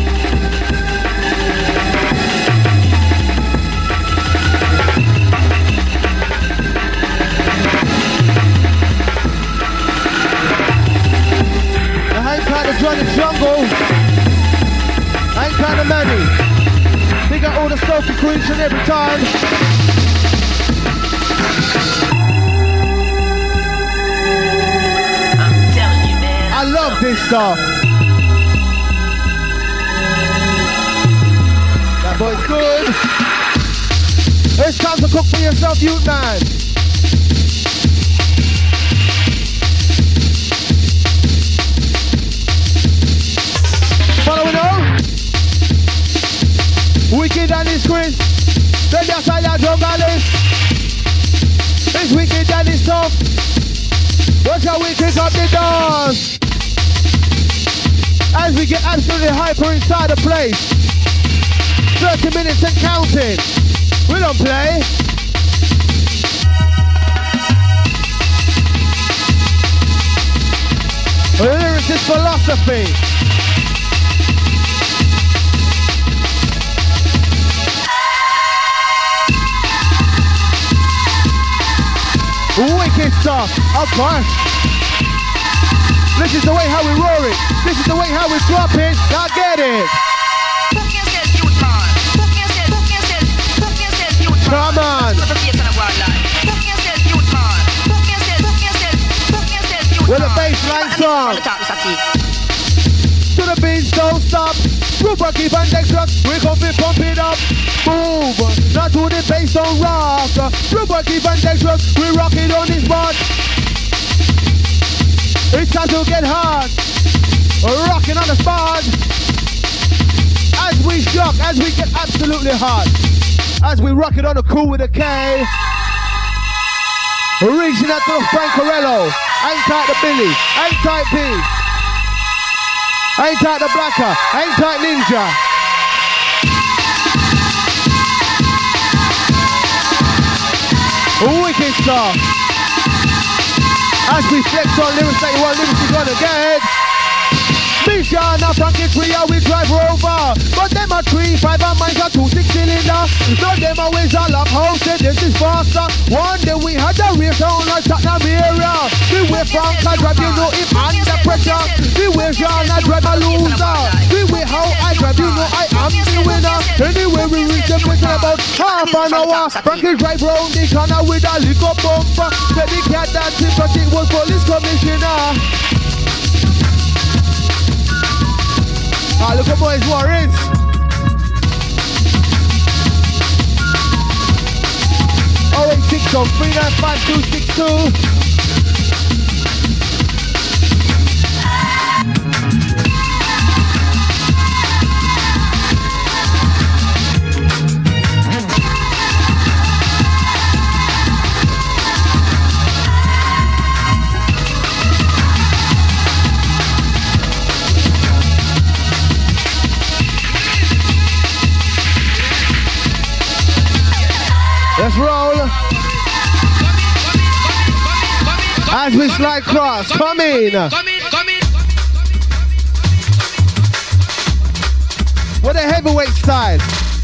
Now hang tight to join the jungle. Hang tight to Manny. We got all the Sophie crew each and every time. I love this stuff. That boy's good. It's time to cook for yourself, youth man. Following on. Wicked and his Chris. Then you say your junglist. It's wicked and it's tough. Watch how we kick up the doors. As we get absolutely hyper inside the place. thirty minutes and counting. We don't play. Lyricist philosophy. Wicked stuff, of course. This is the way how we roar it. This is the way how we drop it. Now get it. Come on. With a bassline song. To the beats, don't stop. Super keep and Dextrous, we gon' be pump it up. Move, not to the bass, don't rock. Super keep and Dextrous, we rock it on this spot. It's time to get hard. Rocking on the spot. As we shock, as we get absolutely hard. As we rock it on the Kool with a K. Reaching out to the Francarello. Hang tight the Billy. Hang tight P. Hang tight the Blacker. Hang tight Ninja. Wicked stuff. As we flex on lyrics that you want lyrics to gonna get. Mission of Frankie three, we drive Rover. But them are three, five and mine's a two six cylinder. No them always all up house, this is faster. One day we had a race on like Tottenham area. The way Frank I drive, you know him under pressure. The way Jean I drive a loser. The way how I drive, you know I am the winner. Anyway we reach the place in about half an hour. Frankie drive round the corner with a liquor bumper. Said the cat that tip, but it was police commissioner. Ah, look at boys, Warriors. oh eight six oh three nine five two six two. Let's roll. As we slide cross, come in. With a heavyweight style.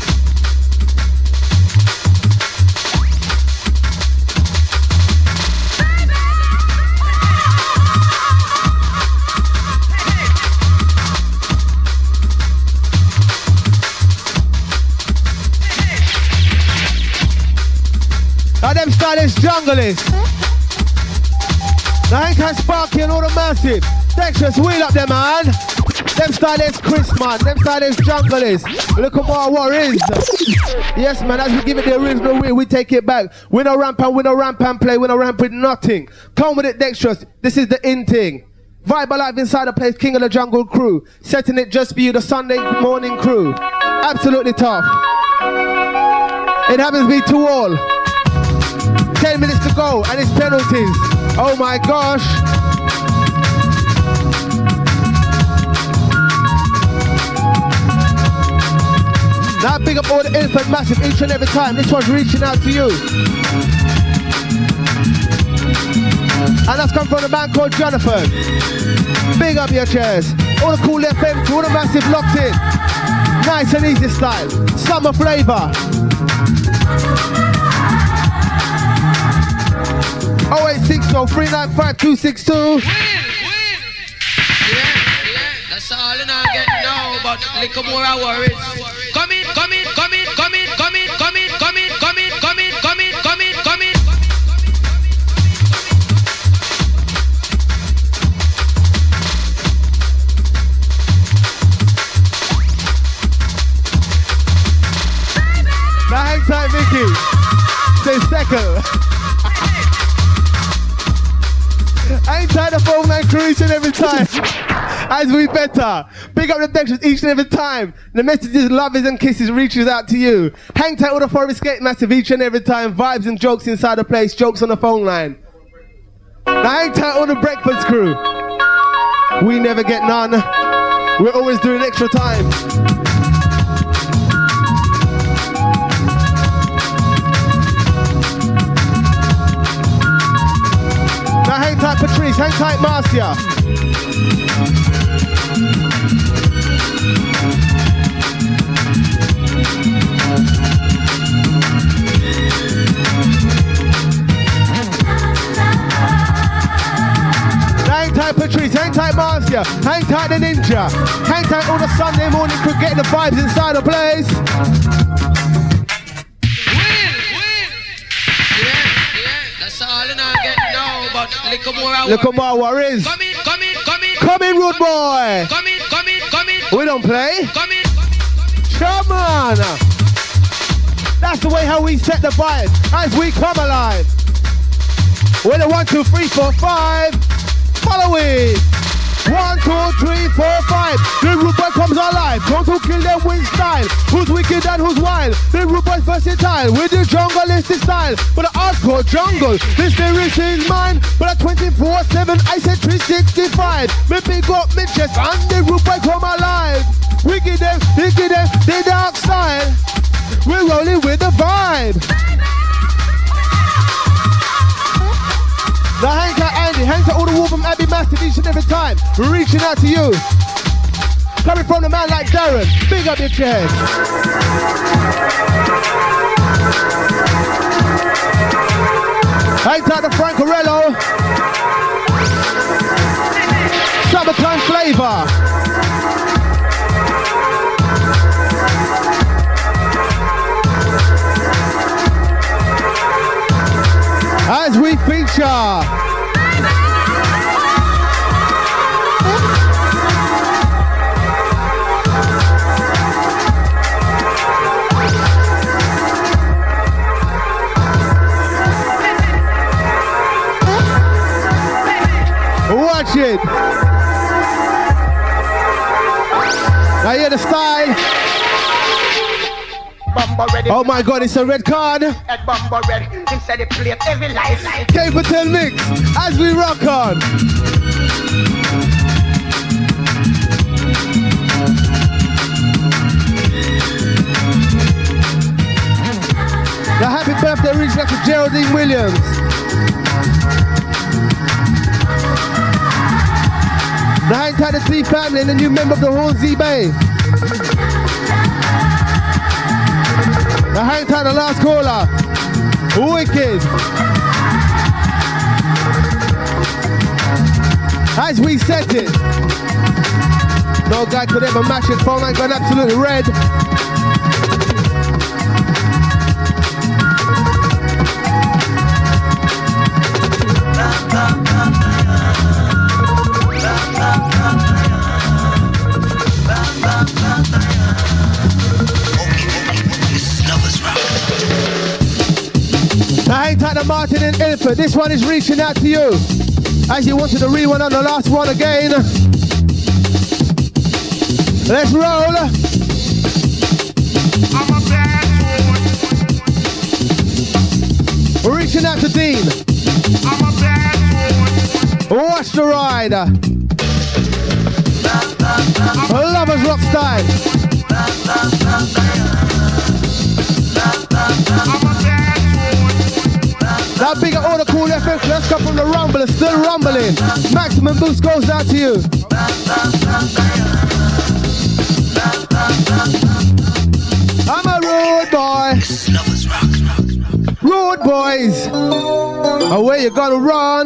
Now them stylish junglists. Now ain't can Sparky and all the massive. Dextrous, wheel up them man. Them stylish Chris man. Them stylish junglists. Look at what war is. Yes man, as we give it the original way, we take it back. We no ramp and we no ramp and play. We no ramp with nothing. Come with it Dextrous. This is the in thing. Vibe alive inside the place, King of the Jungle crew. Setting it just for you, the Sunday morning crew. Absolutely tough. It happens to be to all. Ten minutes to go and it's penalties. Oh my gosh. Now big up all the infant massive each and every time. This one's reaching out to you. And that's come from the man called Jonathan. Big up your chairs. All the Kool F M, all the massive locked in. Nice and easy style. Summer flavor. oh eight six oh three nine five two six two. Win, win. Yeah, yeah, that's all I get now, but little more I worries. Come in, come in, come in, come in, come in, come in, come in, come in, come in, come in, come in, come in. Now hang tight, Vicky. Stay second. I ain't tired of phone line cruising every time. As we better. Big up the Dextrous each and every time. The messages, loves and kisses reaches out to you. Hang tight with the Forest Gate massive each and every time. Vibes and jokes inside the place. Jokes on the phone line. Now hang tight with the breakfast crew. We never get none. We're always doing extra time. Now hang tight Patrice, hang tight Marcia. Now hang tight Patrice, hang tight Marcia, hang tight the Ninja, hang tight all the Sunday morning crew getting the vibes inside the place. Look at more Warriors. Come in, come in, come in. Come in, rude boy. Come in, come in, come in. We don't play. Come in. Come on. That's the way how we set the vibe as we come alive. With a one, two, three, four, five. Follow it. One, two, three, four, five. The rude boy comes alive. Come to kill them with style. Who's wicked and who's wild? The rude boy's versatile. With the jungleistic style. But the hardcore jungle. This lyrics is mine. But at twenty-four seven, I said three sixty-five. Me pick up me chest and the rude boy come alive. We give them, they give them, the dark side. We're rolling with the vibe. Now hang to Andy, hang to all the Wolverham Abbey Massive each and every time. We're reaching out to you. Coming from the man like Darren. Big up your chest. Hang to the Francorello. Summertime flavor. As we feature watch it. Now hear the style. Oh my God, it's a red card. That bumper red, him said he played every life. Capital Mix, as we rock on. Now happy birthday reaching out to Geraldine Williams. The hang tight the T family and the new member of the Hornsey Bay. The hang tight the last caller. Wicked. As we set it. No guy could ever match it. Phone line gone absolutely red. Now hang tight to Martin and Ilford. This one is reaching out to you. As you wanted to read one on the last one again. Let's roll. I'm a bad boy. We're reaching out to Dean. I'm a bad boy. Watch the ride. Lovers rock style. Now big up all the Kool F M, let's come from the rumble, it's still rumbling. Maximum boost goes out to you. I'm a rude boy. Rude boys. Away you gotta run.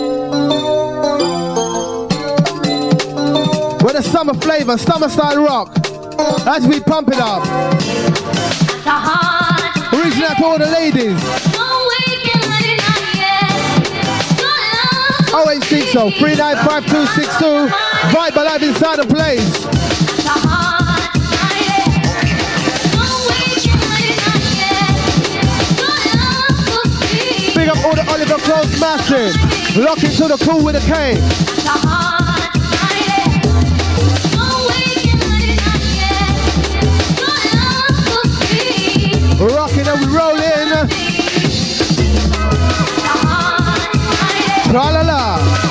With a summer flavor, summer style rock. As we pump it up. Reaching out to all the ladies. Oh eight six oh, three nine five two six two. Vibe alive inside the place. Big up all the Oliver Close massive. Lock into the Kool with a K. We're rocking and we rolling. Tra-la-la.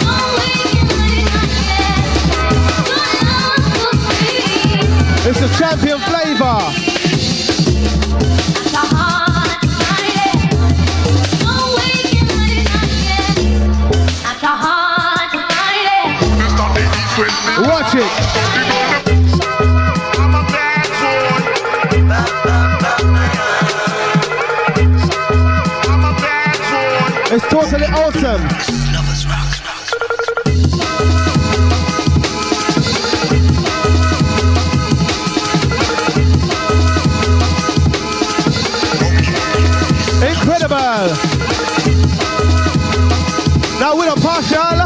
It's the champion flavor. Watch it. I'm a bad boy. I'm a bad boy. It's totally awesome. Incredible. Now with a partial.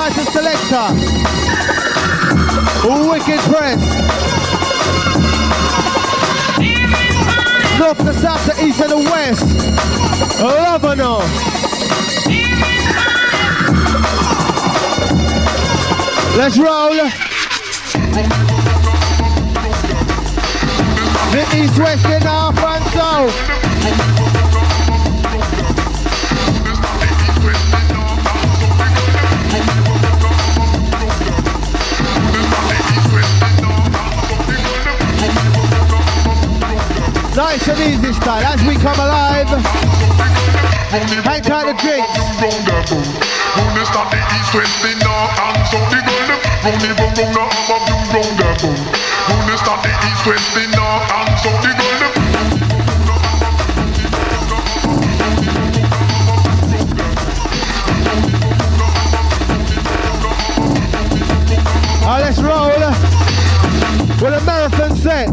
title selector. Wicked press. North to south to east and the west. Lovano. Let's roll. The east, west, and north and south. Nice and easy style as we come alive. Hang tight the drinks. Round the start the east, west, the north and south the girl. Round the round round the above you round the boat. Round the start the east, west, the north and south the girl. Alright, let's roll with a marathon set.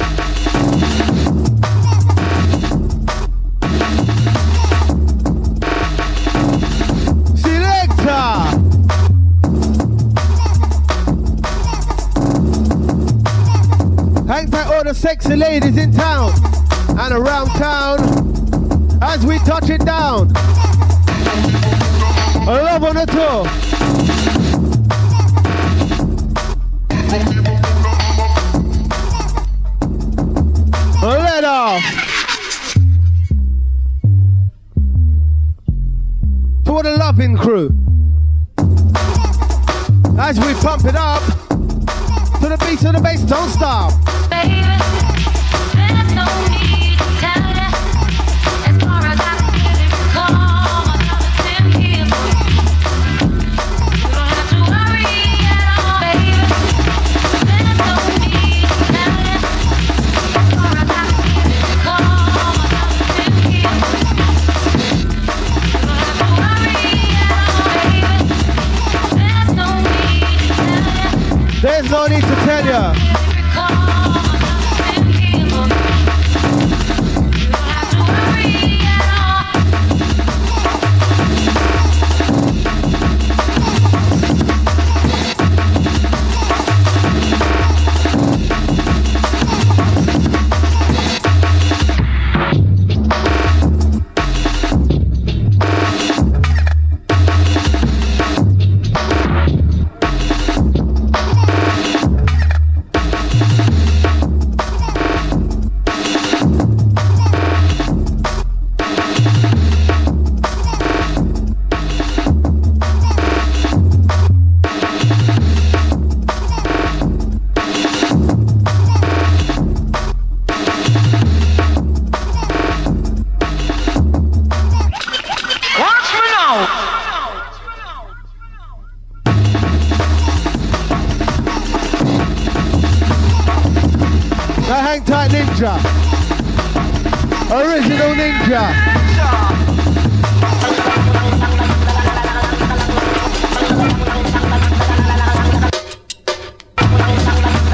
Hang tight all the sexy ladies in town and around town as we touch it down. A love on the tour. Let off. To the loving crew. As we pump it up to the beat of the bass, don't stop. Baby, there's no need to tell ya. As far as I can recall, my love is in here for you. You don't have to worry at all, baby. There's no need to tell ya. As far as I can recall, my love is in here for you. You don't have to worry at all, baby. There's no need to tell ya. There's no need to tell ya. Original Ninja.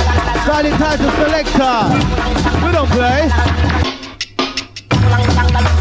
Silent title selector. We don't play.